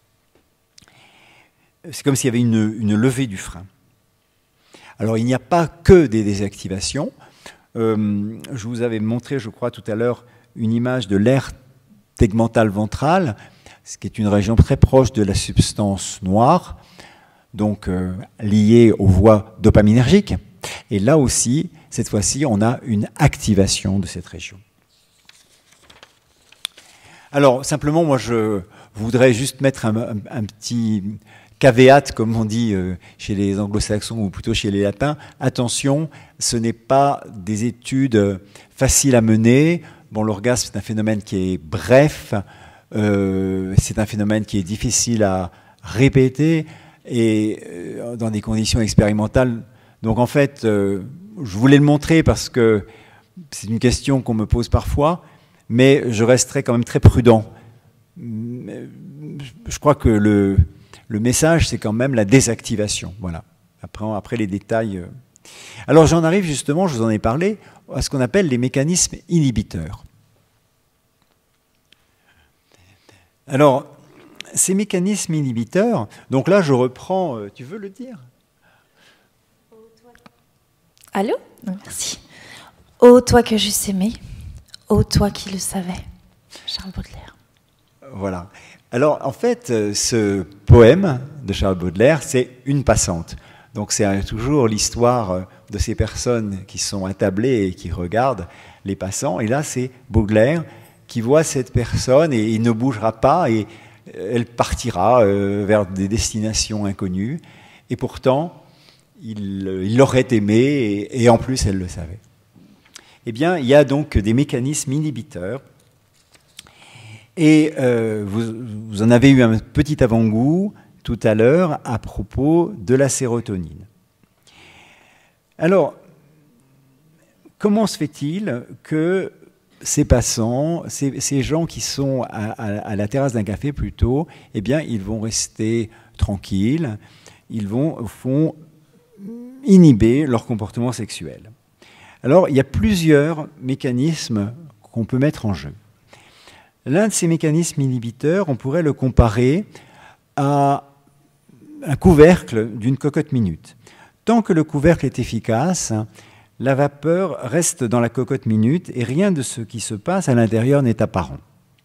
C'est comme s'il y avait une levée du frein. Alors il n'y a pas que des désactivations. Je vous avais montré, je crois, tout à l'heure, une image de l'aire tegmentale ventrale, ce qui est une région très proche de la substance noire, donc liée aux voies dopaminergiques. Et là aussi, cette fois-ci, on a une activation de cette région. Alors, simplement, moi, je voudrais juste mettre un petit caveat, comme on dit chez les anglo-saxons ou plutôt chez les latins. Attention, ce n'est pas des études faciles à mener. Bon, l'orgasme, c'est un phénomène qui est bref, c'est un phénomène qui est difficile à répéter et dans des conditions expérimentales. Donc, en fait, je voulais le montrer parce que c'est une question qu'on me pose parfois, mais je resterai quand même très prudent. Je crois que le message, c'est quand même la désactivation. Voilà. Après les détails. Alors j'en arrive justement, je vous en ai parlé, à ce qu'on appelle les mécanismes inhibiteurs. Alors, ces mécanismes inhibiteurs, donc là je reprends, tu veux le dire? Allô? Merci. Ô toi que j'eusse aimé, ô toi qui le savais. Charles Baudelaire. Voilà. Alors, en fait, ce poème de Charles Baudelaire, c'est une passante. Donc, c'est toujours l'histoire de ces personnes qui sont attablées et qui regardent les passants. Et là, c'est Baudelaire qui voit cette personne et il ne bougera pas et elle partira vers des destinations inconnues. Et pourtant, il l'aurait aimée et en plus, elle le savait. Eh bien, il y a donc des mécanismes inhibiteurs. Et vous en avez eu un petit avant-goût tout à l'heure à propos de la sérotonine. Alors, comment se fait-il que ces passants, ces gens qui sont à la terrasse d'un café plutôt, eh bien, ils vont rester tranquilles, ils vont, au fond, inhiber leur comportement sexuel. Alors, il y a plusieurs mécanismes qu'on peut mettre en jeu. L'un de ces mécanismes inhibiteurs, on pourrait le comparer à un couvercle d'une cocotte-minute. Tant que le couvercle est efficace, la vapeur reste dans la cocotte-minute et rien de ce qui se passe à l'intérieur n'est apparent.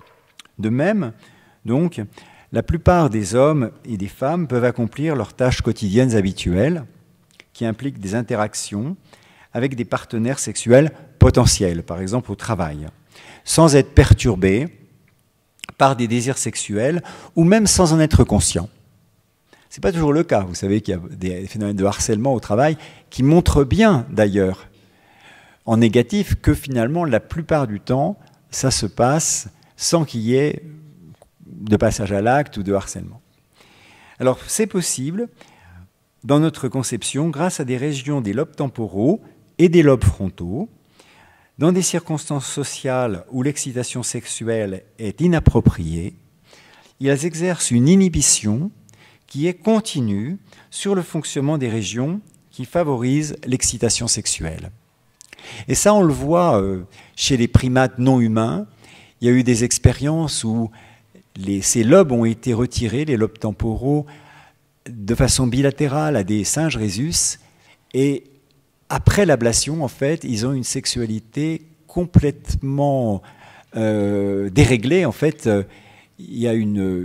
De même, donc, la plupart des hommes et des femmes peuvent accomplir leurs tâches quotidiennes habituelles qui impliquent des interactions avec des partenaires sexuels potentiels, par exemple au travail, sans être perturbés par des désirs sexuels, ou même sans en être conscient. Ce n'est pas toujours le cas. Vous savez qu'il y a des phénomènes de harcèlement au travail qui montrent bien, d'ailleurs, en négatif, que finalement, la plupart du temps, ça se passe sans qu'il y ait de passage à l'acte ou de harcèlement. Alors, c'est possible, dans notre conception, grâce à des régions des lobes temporaux et des lobes frontaux, dans des circonstances sociales où l'excitation sexuelle est inappropriée, ils exercent une inhibition qui est continue sur le fonctionnement des régions qui favorisent l'excitation sexuelle. Et ça, on le voit chez les primates non humains. Il y a eu des expériences où ces lobes ont été retirés, les lobes temporaux, de façon bilatérale à des singes rhésus, et après l'ablation, en fait, ils ont une sexualité complètement déréglée. En fait, il y a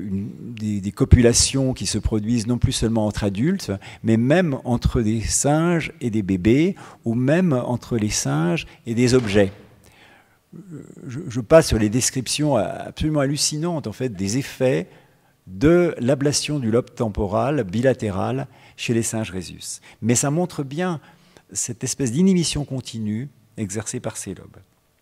des copulations qui se produisent non plus seulement entre adultes, mais même entre des singes et des bébés, ou même entre les singes et des objets. Je passe sur les descriptions absolument hallucinantes, en fait, des effets de l'ablation du lobe temporal bilatéral chez les singes rhésus. Mais ça montre bien cette espèce d'inhibition continue exercée par ces lobes.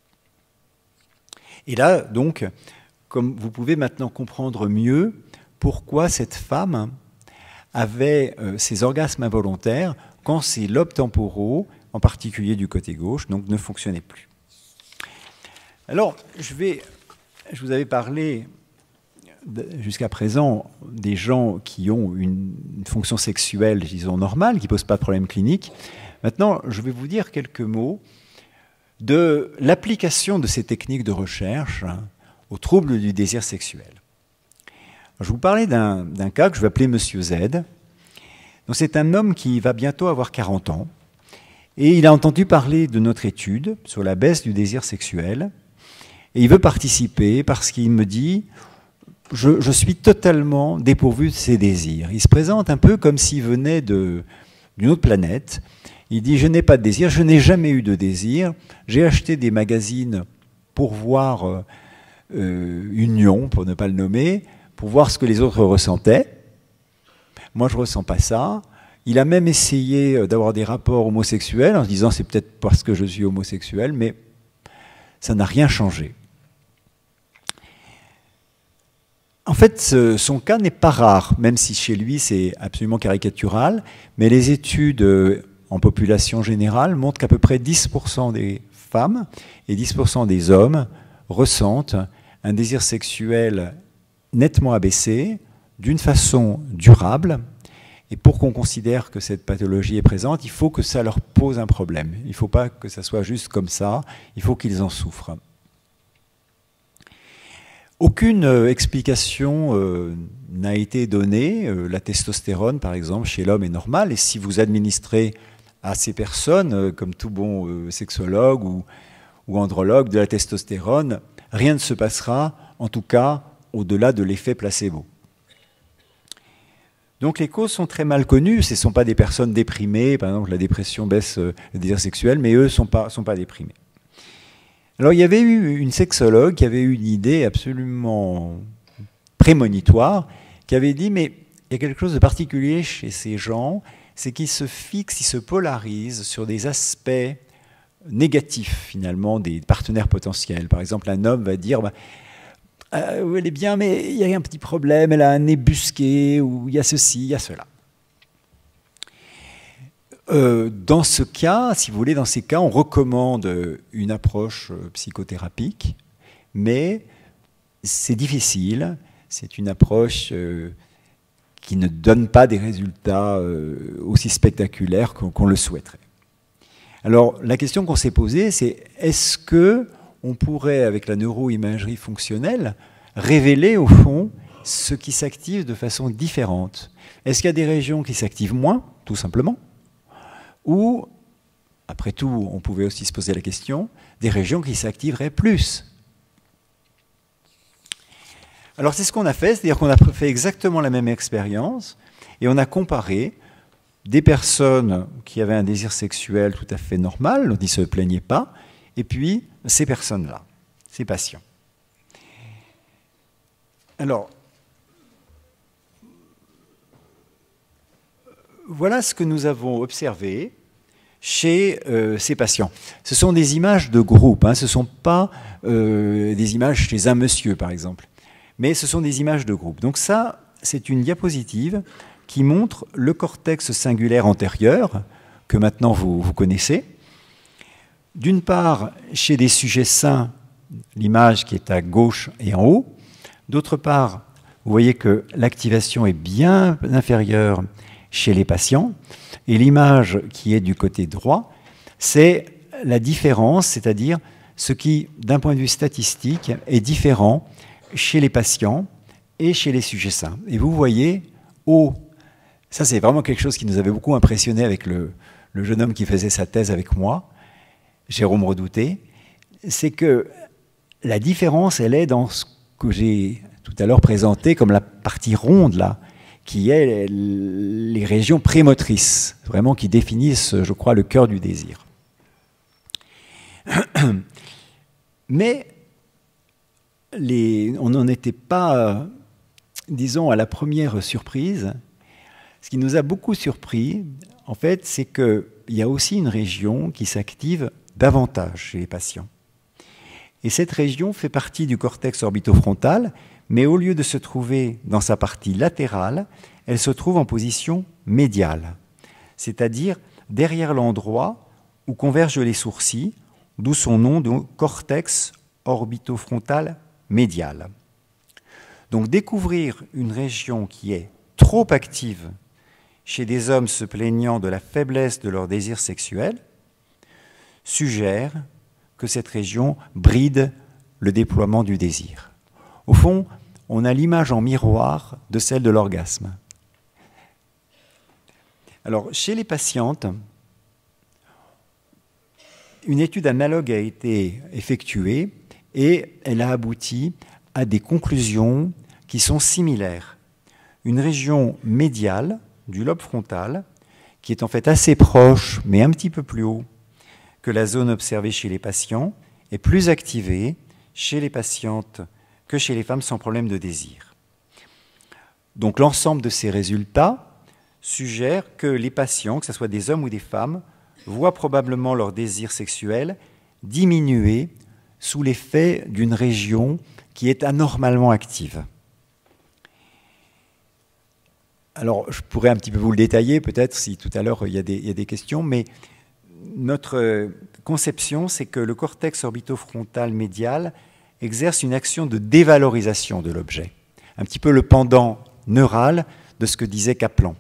Et là, donc, comme vous pouvez maintenant comprendre mieux pourquoi cette femme avait ces orgasmes involontaires quand ses lobes temporaux, en particulier du côté gauche, donc, ne fonctionnaient plus. Alors, je vous avais parlé jusqu'à présent des gens qui ont une fonction sexuelle, disons, normale, qui ne posent pas de problème clinique. Maintenant, je vais vous dire quelques mots de l'application de ces techniques de recherche aux troubles du désir sexuel. Alors, je vous parlais d'un cas que je vais appeler Monsieur Z. Donc, c'est un homme qui va bientôt avoir 40 ans et il a entendu parler de notre étude sur la baisse du désir sexuel et il veut participer parce qu'il me dit « je suis totalement dépourvu de ces désirs ». Il se présente un peu comme s'il venait d'une autre planète. Il dit « je n'ai pas de désir, je n'ai jamais eu de désir, j'ai acheté des magazines pour voir Union, pour ne pas le nommer, pour voir ce que les autres ressentaient. Moi, je ne ressens pas ça. » Il a même essayé d'avoir des rapports homosexuels en se disant « c'est peut-être parce que je suis homosexuel », mais ça n'a rien changé. En fait, son cas n'est pas rare, même si chez lui c'est absolument caricatural, mais les études en population générale montrent qu'à peu près 10% des femmes et 10% des hommes ressentent un désir sexuel nettement abaissé, d'une façon durable, et pour qu'on considère que cette pathologie est présente, il faut que ça leur pose un problème. Il ne faut pas que ça soit juste comme ça, il faut qu'ils en souffrent. Aucune explication n'a été donnée. La testostérone, par exemple, chez l'homme est normale. Et si vous administrez à ces personnes, comme tout bon sexologue ou andrologue, de la testostérone, rien ne se passera, en tout cas, au-delà de l'effet placebo. Donc les causes sont très mal connues. Ce ne sont pas des personnes déprimées. Par exemple, la dépression baisse le désir sexuel, mais eux ne sont pas déprimés. Alors il y avait eu une sexologue qui avait eu une idée absolument prémonitoire, qui avait dit, mais il y a quelque chose de particulier chez ces gens, c'est qu'ils se fixent, ils se polarisent sur des aspects négatifs, finalement, des partenaires potentiels. Par exemple, un homme va dire, elle est bien, mais il y a un petit problème, elle a un nez busqué, ou il y a ceci, il y a cela. Dans ce cas, si vous voulez, dans ces cas, on recommande une approche psychothérapique, mais c'est difficile, c'est une approche qui ne donne pas des résultats aussi spectaculaires qu'on le souhaiterait. Alors, la question qu'on s'est posée, c'est est-ce qu'on pourrait, avec la neuroimagerie fonctionnelle, révéler au fond ce qui s'active de façon différente? Est-ce qu'il y a des régions qui s'activent moins, tout simplement? Ou, après tout, on pouvait aussi se poser la question, des régions qui s'activeraient plus. Alors c'est ce qu'on a fait, c'est-à-dire qu'on a fait exactement la même expérience, et on a comparé des personnes qui avaient un désir sexuel tout à fait normal, dont ils ne se plaignaient pas, et puis ces personnes-là, ces patients. Alors, voilà ce que nous avons observé chez ces patients. Ce sont des images de groupe, hein, ce ne sont pas des images chez un monsieur, par exemple, mais ce sont des images de groupe. Donc ça, c'est une diapositive qui montre le cortex singulaire antérieur, que maintenant vous connaissez. D'une part, chez des sujets sains, l'image qui est à gauche et en haut. D'autre part, vous voyez que l'activation est bien inférieure chez les patients. Et l'image qui est du côté droit, c'est la différence, c'est-à-dire ce qui, d'un point de vue statistique, est différent chez les patients et chez les sujets sains. Et vous voyez, ça c'est vraiment quelque chose qui nous avait beaucoup impressionné avec le jeune homme qui faisait sa thèse avec moi, Jérôme Redouté, c'est que la différence, elle est dans ce que j'ai tout à l'heure présenté comme la partie ronde, là, qui est les régions prémotrices, vraiment qui définissent, je crois, le cœur du désir. Mais on n'en était pas, disons, à la première surprise. Ce qui nous a beaucoup surpris, en fait, c'est qu'il il y a aussi une région qui s'active davantage chez les patients. Et cette région fait partie du cortex orbitofrontal, mais au lieu de se trouver dans sa partie latérale, elle se trouve en position médiale, c'est-à-dire derrière l'endroit où convergent les sourcils, d'où son nom de cortex orbitofrontal médial. Donc découvrir une région qui est trop active chez des hommes se plaignant de la faiblesse de leur désir sexuel suggère que cette région bride le déploiement du désir. Au fond, on a l'image en miroir de celle de l'orgasme. Alors, chez les patientes, une étude analogue a été effectuée et elle a abouti à des conclusions qui sont similaires. Une région médiale du lobe frontal, qui est en fait assez proche, mais un petit peu plus haut que la zone observée chez les patients, est plus activée chez les patientes que chez les femmes sans problème de désir. Donc l'ensemble de ces résultats suggère que les patients, que ce soit des hommes ou des femmes, voient probablement leur désir sexuel diminuer sous l'effet d'une région qui est anormalement active. Alors, je pourrais un petit peu vous le détailler, peut-être, si tout à l'heure il y a des questions, mais notre conception, c'est que le cortex orbitofrontal médial exerce une action de dévalorisation de l'objet, un petit peu le pendant neural de ce que disait Kaplan.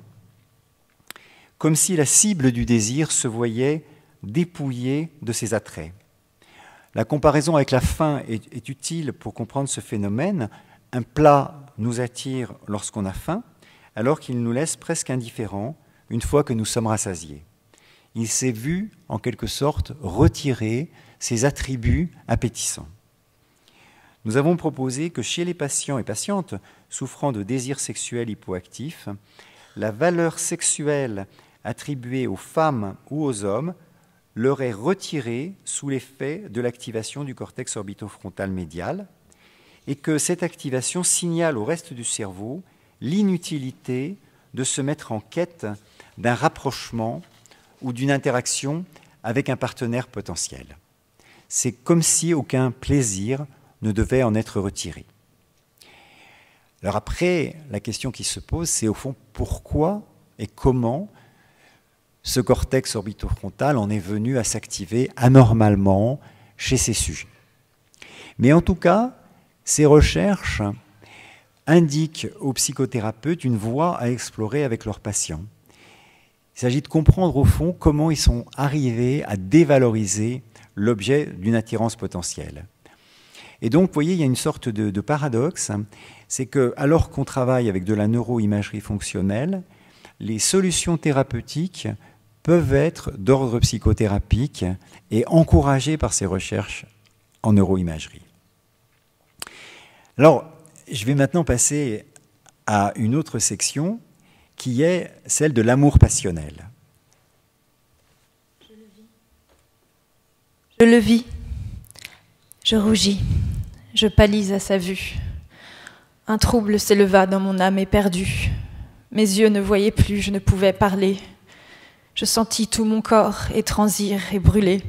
Comme si la cible du désir se voyait dépouillée de ses attraits. La comparaison avec la faim est utile pour comprendre ce phénomène. Un plat nous attire lorsqu'on a faim, alors qu'il nous laisse presque indifférents une fois que nous sommes rassasiés. Il s'est vu, en quelque sorte, retirer ses attributs appétissants. Nous avons proposé que chez les patients et patientes souffrant de désirs sexuels hypoactifs, la valeur sexuelle attribuée aux femmes ou aux hommes leur est retirée sous l'effet de l'activation du cortex orbitofrontal médial et que cette activation signale au reste du cerveau l'inutilité de se mettre en quête d'un rapprochement ou d'une interaction avec un partenaire potentiel. C'est comme si aucun plaisir ne devait en être retiré. Alors après, la question qui se pose, c'est au fond pourquoi et comment ce cortex orbitofrontal en est venu à s'activer anormalement chez ces sujets. Mais en tout cas, ces recherches indiquent aux psychothérapeutes une voie à explorer avec leurs patients. Il s'agit de comprendre au fond comment ils sont arrivés à dévaloriser l'objet d'une attirance potentielle. Et donc, vous voyez, il y a une sorte de paradoxe, c'est que alors qu'on travaille avec de la neuroimagerie fonctionnelle, les solutions thérapeutiques peuvent être d'ordre psychothérapique et encouragées par ces recherches en neuroimagerie. Alors, je vais maintenant passer à une autre section qui est celle de l'amour passionnel. Je le vis, je rougis, je pâlis à sa vue. Un trouble s'éleva dans mon âme éperdue. Mes yeux ne voyaient plus, je ne pouvais parler. Je sentis tout mon corps étransir et brûler.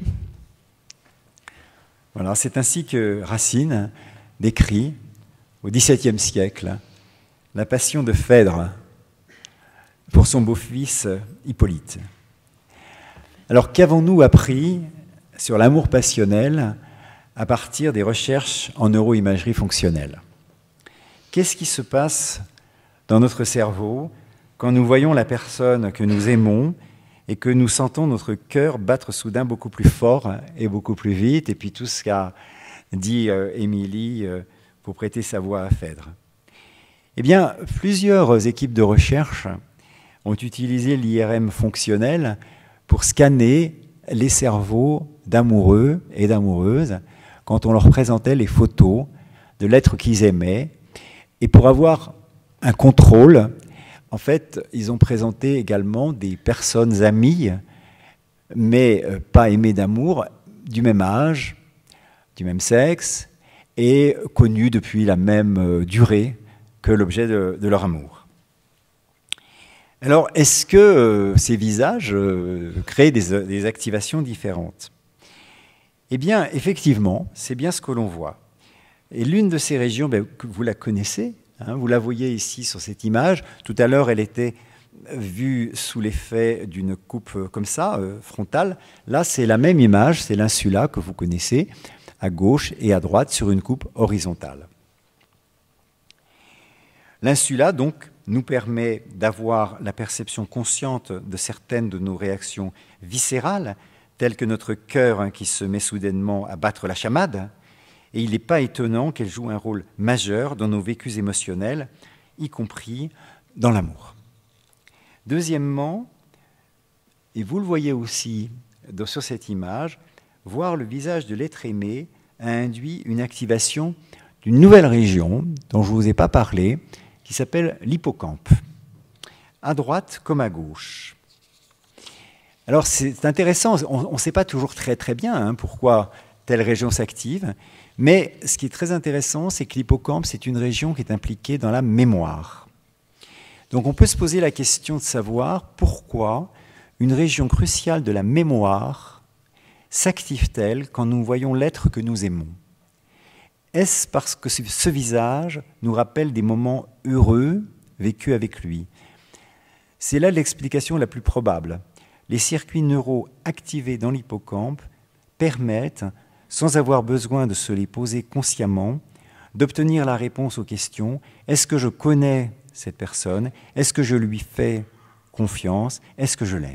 Voilà, c'est ainsi que Racine décrit, au XVIIe siècle, la passion de Phèdre pour son beau-fils Hippolyte. Alors, qu'avons-nous appris sur l'amour passionnel à partir des recherches en neuroimagerie fonctionnelle? Qu'est-ce qui se passe dans notre cerveau quand nous voyons la personne que nous aimons et que nous sentons notre cœur battre soudain beaucoup plus fort et beaucoup plus vite, et puis tout ce qu'a dit Émilie pour prêter sa voix à Phèdre? Eh bien, plusieurs équipes de recherche ont utilisé l'IRM fonctionnel pour scanner les cerveaux d'amoureux et d'amoureuses quand on leur présentait les photos de l'être qu'ils aimaient. Et pour avoir un contrôle, en fait, ils ont présenté également des personnes amies, mais pas aimées d'amour, du même âge, du même sexe, et connues depuis la même durée que l'objet de leur amour. Alors, est-ce que ces visages créent des activations différentes? Eh bien, effectivement, c'est bien ce que l'on voit. Et l'une de ces régions, que vous la connaissez, hein, vous la voyez ici sur cette image. Tout à l'heure, elle était vue sous l'effet d'une coupe comme ça, frontale. Là, c'est la même image, c'est l'insula que vous connaissez, à gauche et à droite, sur une coupe horizontale. L'insula, donc, nous permet d'avoir la perception consciente de certaines de nos réactions viscérales, telles que notre cœur qui se met soudainement à battre la chamade. Et il n'est pas étonnant qu'elle joue un rôle majeur dans nos vécus émotionnels, y compris dans l'amour. Deuxièmement, et vous le voyez aussi sur cette image, voir le visage de l'être aimé a induit une activation d'une nouvelle région dont je ne vous ai pas parlé, qui s'appelle l'hippocampe, à droite comme à gauche. Alors c'est intéressant, on ne sait pas toujours très bien pourquoi telle région s'active, mais ce qui est très intéressant, c'est que l'hippocampe, c'est une région qui est impliquée dans la mémoire. Donc on peut se poser la question de savoir pourquoi une région cruciale de la mémoire s'active-t-elle quand nous voyons l'être que nous aimons? Est-ce parce que ce visage nous rappelle des moments heureux vécus avec lui? C'est là l'explication la plus probable. Les circuits neuraux activés dans l'hippocampe permettent, sans avoir besoin de se les poser consciemment, d'obtenir la réponse aux questions « Est-ce que je connais cette personne? Est-ce que je lui fais confiance? Est-ce que je l'aime ?»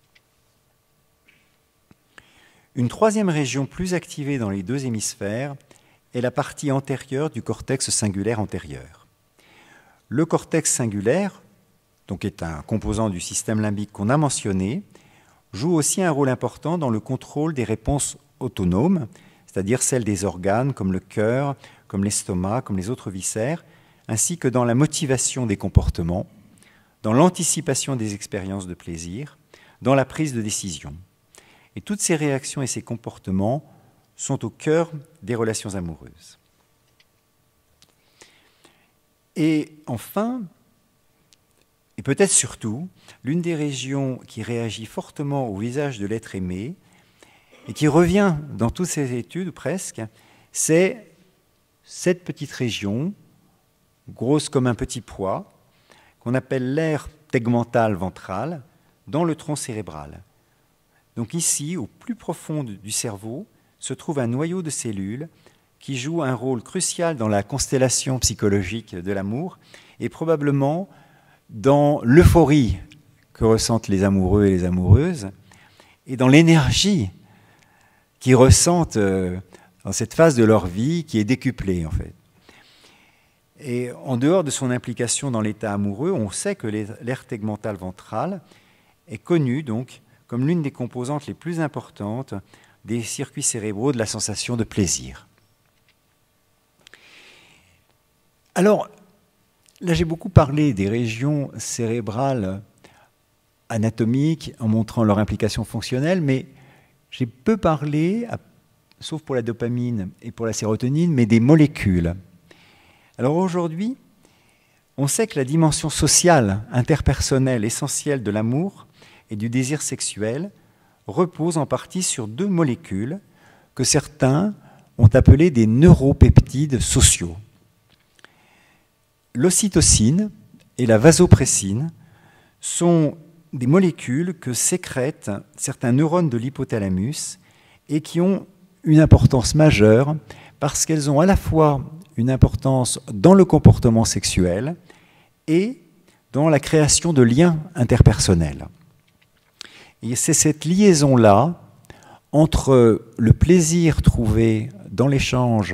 Une troisième région plus activée dans les deux hémisphères est la partie antérieure du cortex singulaire antérieur. Le cortex singulaire, donc est un composant du système limbique qu'on a mentionné, joue aussi un rôle important dans le contrôle des réponses autonomes, c'est-à-dire celles des organes comme le cœur, comme l'estomac, comme les autres viscères, ainsi que dans la motivation des comportements, dans l'anticipation des expériences de plaisir, dans la prise de décision. Et toutes ces réactions et ces comportements sont au cœur des relations amoureuses. Et enfin, et peut-être surtout, l'une des régions qui réagit fortement au visage de l'être aimé, et qui revient dans toutes ces études presque, c'est cette petite région, grosse comme un petit pois, qu'on appelle l'aire tegmentale ventrale, dans le tronc cérébral. Donc ici, au plus profond du cerveau, se trouve un noyau de cellules qui joue un rôle crucial dans la constellation psychologique de l'amour et probablement dans l'euphorie que ressentent les amoureux et les amoureuses et dans l'énergie qu'ils ressentent dans cette phase de leur vie qui est décuplée en fait. Et en dehors de son implication dans l'état amoureux, on sait que l'aire tegmentale ventrale est connue donc comme l'une des composantes les plus importantes des circuits cérébraux de la sensation de plaisir. Alors, là j'ai beaucoup parlé des régions cérébrales anatomiques en montrant leur implication fonctionnelle, mais j'ai peu parlé, sauf pour la dopamine et pour la sérotonine, mais des molécules. Alors aujourd'hui, on sait que la dimension sociale, interpersonnelle, essentielle de l'amour et du désir sexuel repose en partie sur deux molécules que certains ont appelées des neuropeptides sociaux. L'ocytocine et la vasopressine sont des molécules que sécrètent certains neurones de l'hypothalamus et qui ont une importance majeure parce qu'elles ont à la fois une importance dans le comportement sexuel et dans la création de liens interpersonnels. Et c'est cette liaison-là entre le plaisir trouvé dans l'échange,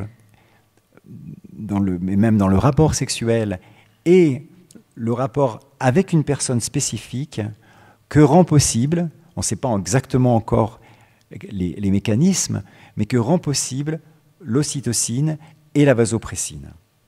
mais même dans le rapport sexuel, et le rapport avec une personne spécifique que rend possible, on ne sait pas exactement encore les mécanismes, mais que rend possible l'ocytocine et la vasopressine.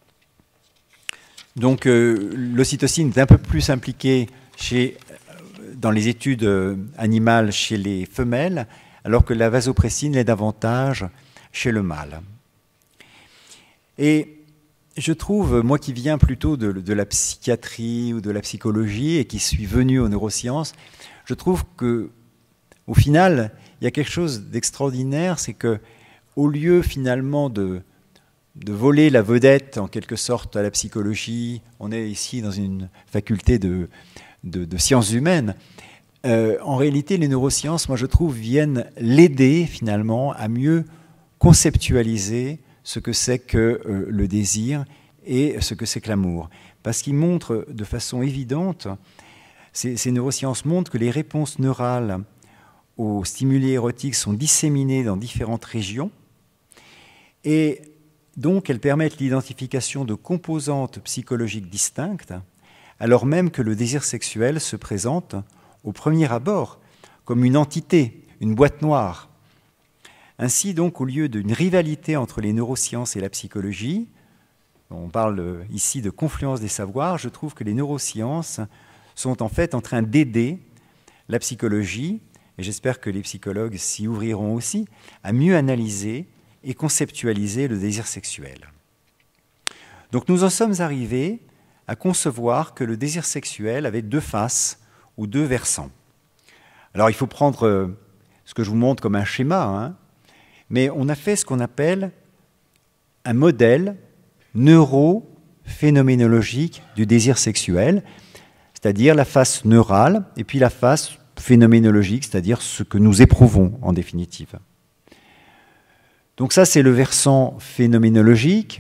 Donc l'ocytocine est un peu plus impliquée dans les études animales chez les femelles, alors que la vasopressine l'est davantage chez le mâle. Et je trouve, moi qui viens plutôt de la psychiatrie ou de la psychologie et qui suis venu aux neurosciences, je trouve que, au final, il y a quelque chose d'extraordinaire, c'est que, au lieu finalement de voler la vedette en quelque sorte à la psychologie, on est ici dans une faculté de sciences humaines. En réalité, les neurosciences, moi je trouve, viennent l'aider finalement à mieux conceptualiser ce que c'est que le désir et ce que c'est que l'amour. Parce qu'ils montrent de façon évidente, ces neurosciences montrent que les réponses neurales aux stimuli érotiques sont disséminées dans différentes régions et donc elles permettent l'identification de composantes psychologiques distinctes alors même que le désir sexuel se présente au premier abord comme une entité, une boîte noire. Ainsi donc, au lieu d'une rivalité entre les neurosciences et la psychologie, on parle ici de confluence des savoirs, je trouve que les neurosciences sont en fait en train d'aider la psychologie, et j'espère que les psychologues s'y ouvriront aussi, à mieux analyser et conceptualiser le désir sexuel. Donc nous en sommes arrivés à concevoir que le désir sexuel avait deux faces ou deux versants. Alors il faut prendre ce que je vous montre comme un schéma, hein, mais on a fait ce qu'on appelle un modèle neurophénoménologique du désir sexuel, c'est-à-dire la face neurale et puis la face phénoménologique, c'est-à-dire ce que nous éprouvons en définitive. Donc ça, c'est le versant phénoménologique,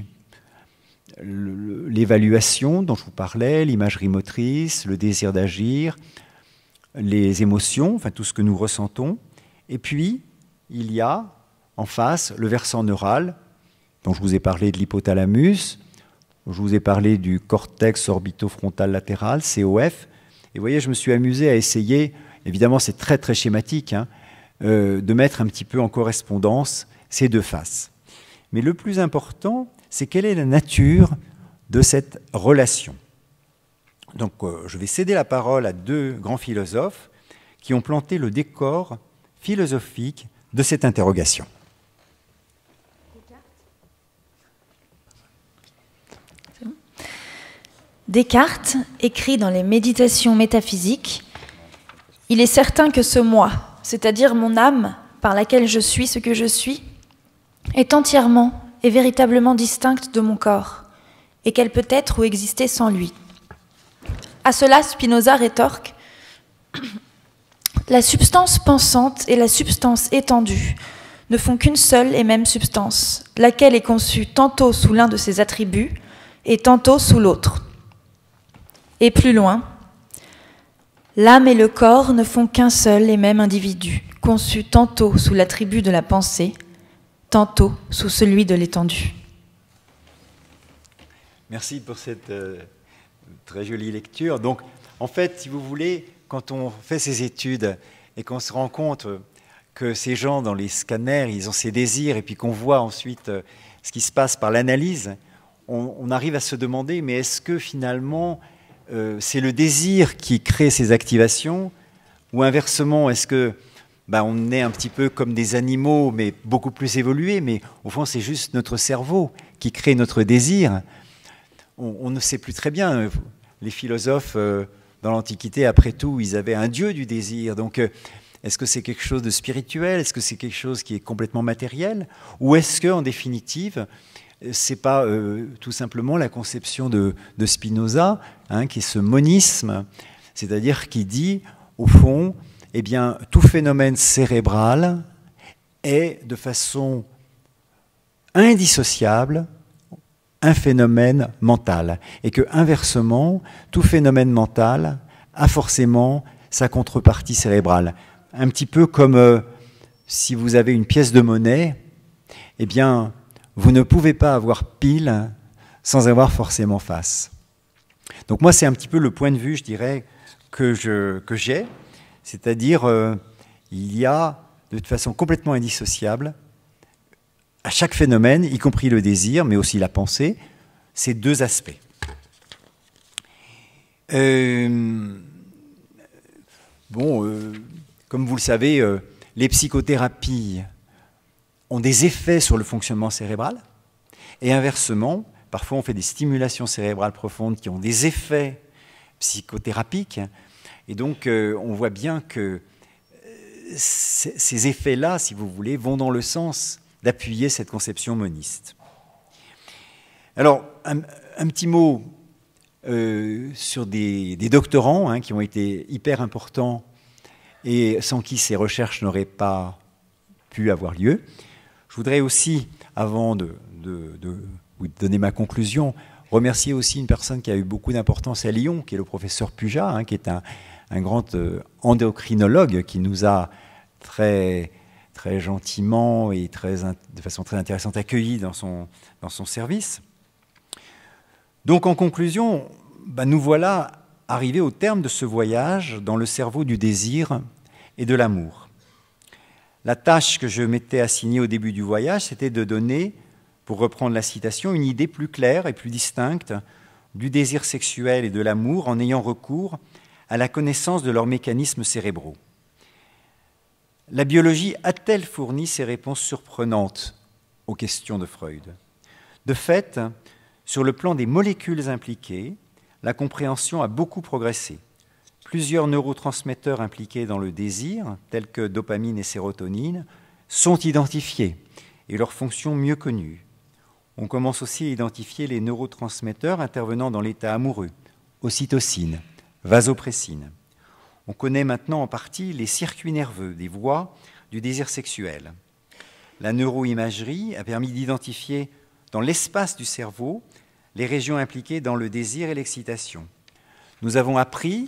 l'évaluation dont je vous parlais, l'imagerie motrice, le désir d'agir, les émotions, enfin tout ce que nous ressentons. Et puis, il y a en face le versant neural, dont je vous ai parlé de l'hypothalamus, je vous ai parlé du cortex orbitofrontal latéral, COF. Et vous voyez, je me suis amusé à essayer, évidemment c'est très très schématique, hein, de mettre un petit peu en correspondance ces deux faces. Mais le plus important, c'est quelle est la nature de cette relation. Donc je vais céder la parole à deux grands philosophes qui ont planté le décor philosophique de cette interrogation. Descartes écrit dans les Méditations métaphysiques « Il est certain que ce moi, c'est-à-dire mon âme, par laquelle je suis ce que je suis, est entièrement et véritablement distincte de mon corps, et qu'elle peut être ou exister sans lui. » À cela, Spinoza rétorque « La substance pensante et la substance étendue ne font qu'une seule et même substance, laquelle est conçue tantôt sous l'un de ses attributs et tantôt sous l'autre. » Et plus loin, l'âme et le corps ne font qu'un seul et même individu, conçu tantôt sous l'attribut de la pensée, tantôt sous celui de l'étendue. Merci pour cette très jolie lecture. Donc, en fait, si vous voulez, quand on fait ces études et qu'on se rend compte que ces gens, dans les scanners, ils ont ces désirs, et puis qu'on voit ensuite ce qui se passe par l'analyse, on arrive à se demander, mais est-ce que finalement, c'est le désir qui crée ces activations, ou inversement, est-ce que on est un petit peu comme des animaux, mais beaucoup plus évolués, mais au fond, c'est juste notre cerveau qui crée notre désir. On ne sait plus très bien. Les philosophes, dans l'Antiquité, après tout, ils avaient un dieu du désir. Donc, est-ce que c'est quelque chose de spirituel? Est-ce que c'est quelque chose qui est complètement matériel? Ou est-ce que, en définitive, c'est pas tout simplement la conception de Spinoza, hein, qui est ce monisme, c'est-à-dire qui dit, au fond, eh bien, tout phénomène cérébral est de façon indissociable un phénomène mental, et que inversement, tout phénomène mental a forcément sa contrepartie cérébrale. Un petit peu comme si vous avez une pièce de monnaie, eh bien, vous ne pouvez pas avoir pile sans avoir forcément face. Donc moi, c'est un petit peu le point de vue, je dirais, que j'ai, c'est-à-dire il y a, de façon complètement indissociable, à chaque phénomène, y compris le désir, mais aussi la pensée, ces deux aspects. Comme vous le savez, les psychothérapies ont des effets sur le fonctionnement cérébral, et inversement, Parfois, on fait des stimulations cérébrales profondes qui ont des effets psychothérapiques. Et donc, on voit bien que ces effets-là, si vous voulez, vont dans le sens d'appuyer cette conception moniste. Alors, un petit mot sur des doctorants qui ont été hyper importants et sans qui ces recherches n'auraient pas pu avoir lieu. Je voudrais aussi, avant de vous donner ma conclusion, remercier aussi une personne qui a eu beaucoup d'importance à Lyon, qui est le professeur Puja, qui est un grand endocrinologue qui nous a très gentiment et de façon très intéressante accueillis dans son service. Donc en conclusion, nous voilà arrivés au terme de ce voyage dans le cerveau du désir et de l'amour. La tâche que je m'étais assignée au début du voyage, c'était de donner, pour reprendre la citation, une idée plus claire et plus distincte du désir sexuel et de l'amour en ayant recours à la connaissance de leurs mécanismes cérébraux. La biologie a-t-elle fourni ces réponses surprenantes aux questions de Freud? De fait, sur le plan des molécules impliquées, la compréhension a beaucoup progressé. Plusieurs neurotransmetteurs impliqués dans le désir, tels que dopamine et sérotonine, sont identifiés et leurs fonctions mieux connues. On commence aussi à identifier les neurotransmetteurs intervenant dans l'état amoureux, ocytocine, vasopressine. On connaît maintenant en partie les circuits nerveux, des voies du désir sexuel. La neuroimagerie a permis d'identifier dans l'espace du cerveau les régions impliquées dans le désir et l'excitation. Nous avons appris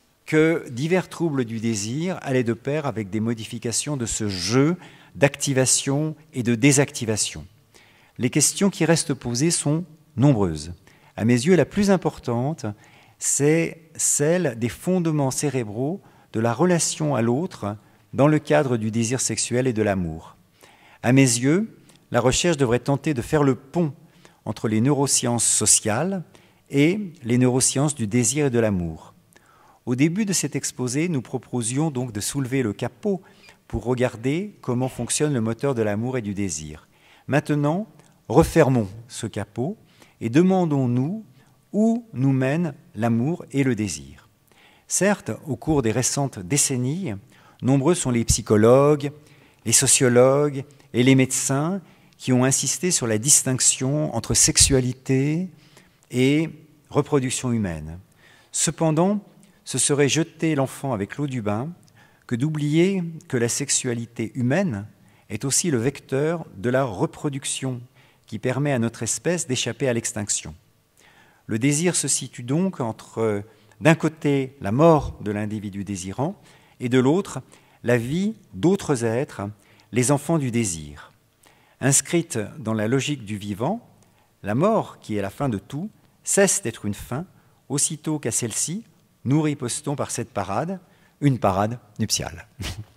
que divers troubles du désir allaient de pair avec des modifications de ce jeu d'activation et de désactivation. Les questions qui restent posées sont nombreuses. À mes yeux, la plus importante, c'est celle des fondements cérébraux de la relation à l'autre dans le cadre du désir sexuel et de l'amour. À mes yeux, la recherche devrait tenter de faire le pont entre les neurosciences sociales et les neurosciences du désir et de l'amour. Au début de cet exposé, nous proposions donc de soulever le capot pour regarder comment fonctionne le moteur de l'amour et du désir. Maintenant, refermons ce capot et demandons-nous où nous mènent l'amour et le désir. Certes, au cours des récentes décennies, nombreux sont les psychologues, les sociologues et les médecins qui ont insisté sur la distinction entre sexualité et reproduction humaine. Cependant, ce serait jeter l'enfant avec l'eau du bain que d'oublier que la sexualité humaine est aussi le vecteur de la reproduction qui permet à notre espèce d'échapper à l'extinction. Le désir se situe donc entre, d'un côté, la mort de l'individu désirant et de l'autre, la vie d'autres êtres, les enfants du désir. Inscrite dans la logique du vivant, la mort, qui est la fin de tout, cesse d'être une fin, aussitôt qu'à celle-ci, nous ripostons par cette parade, une parade nuptiale.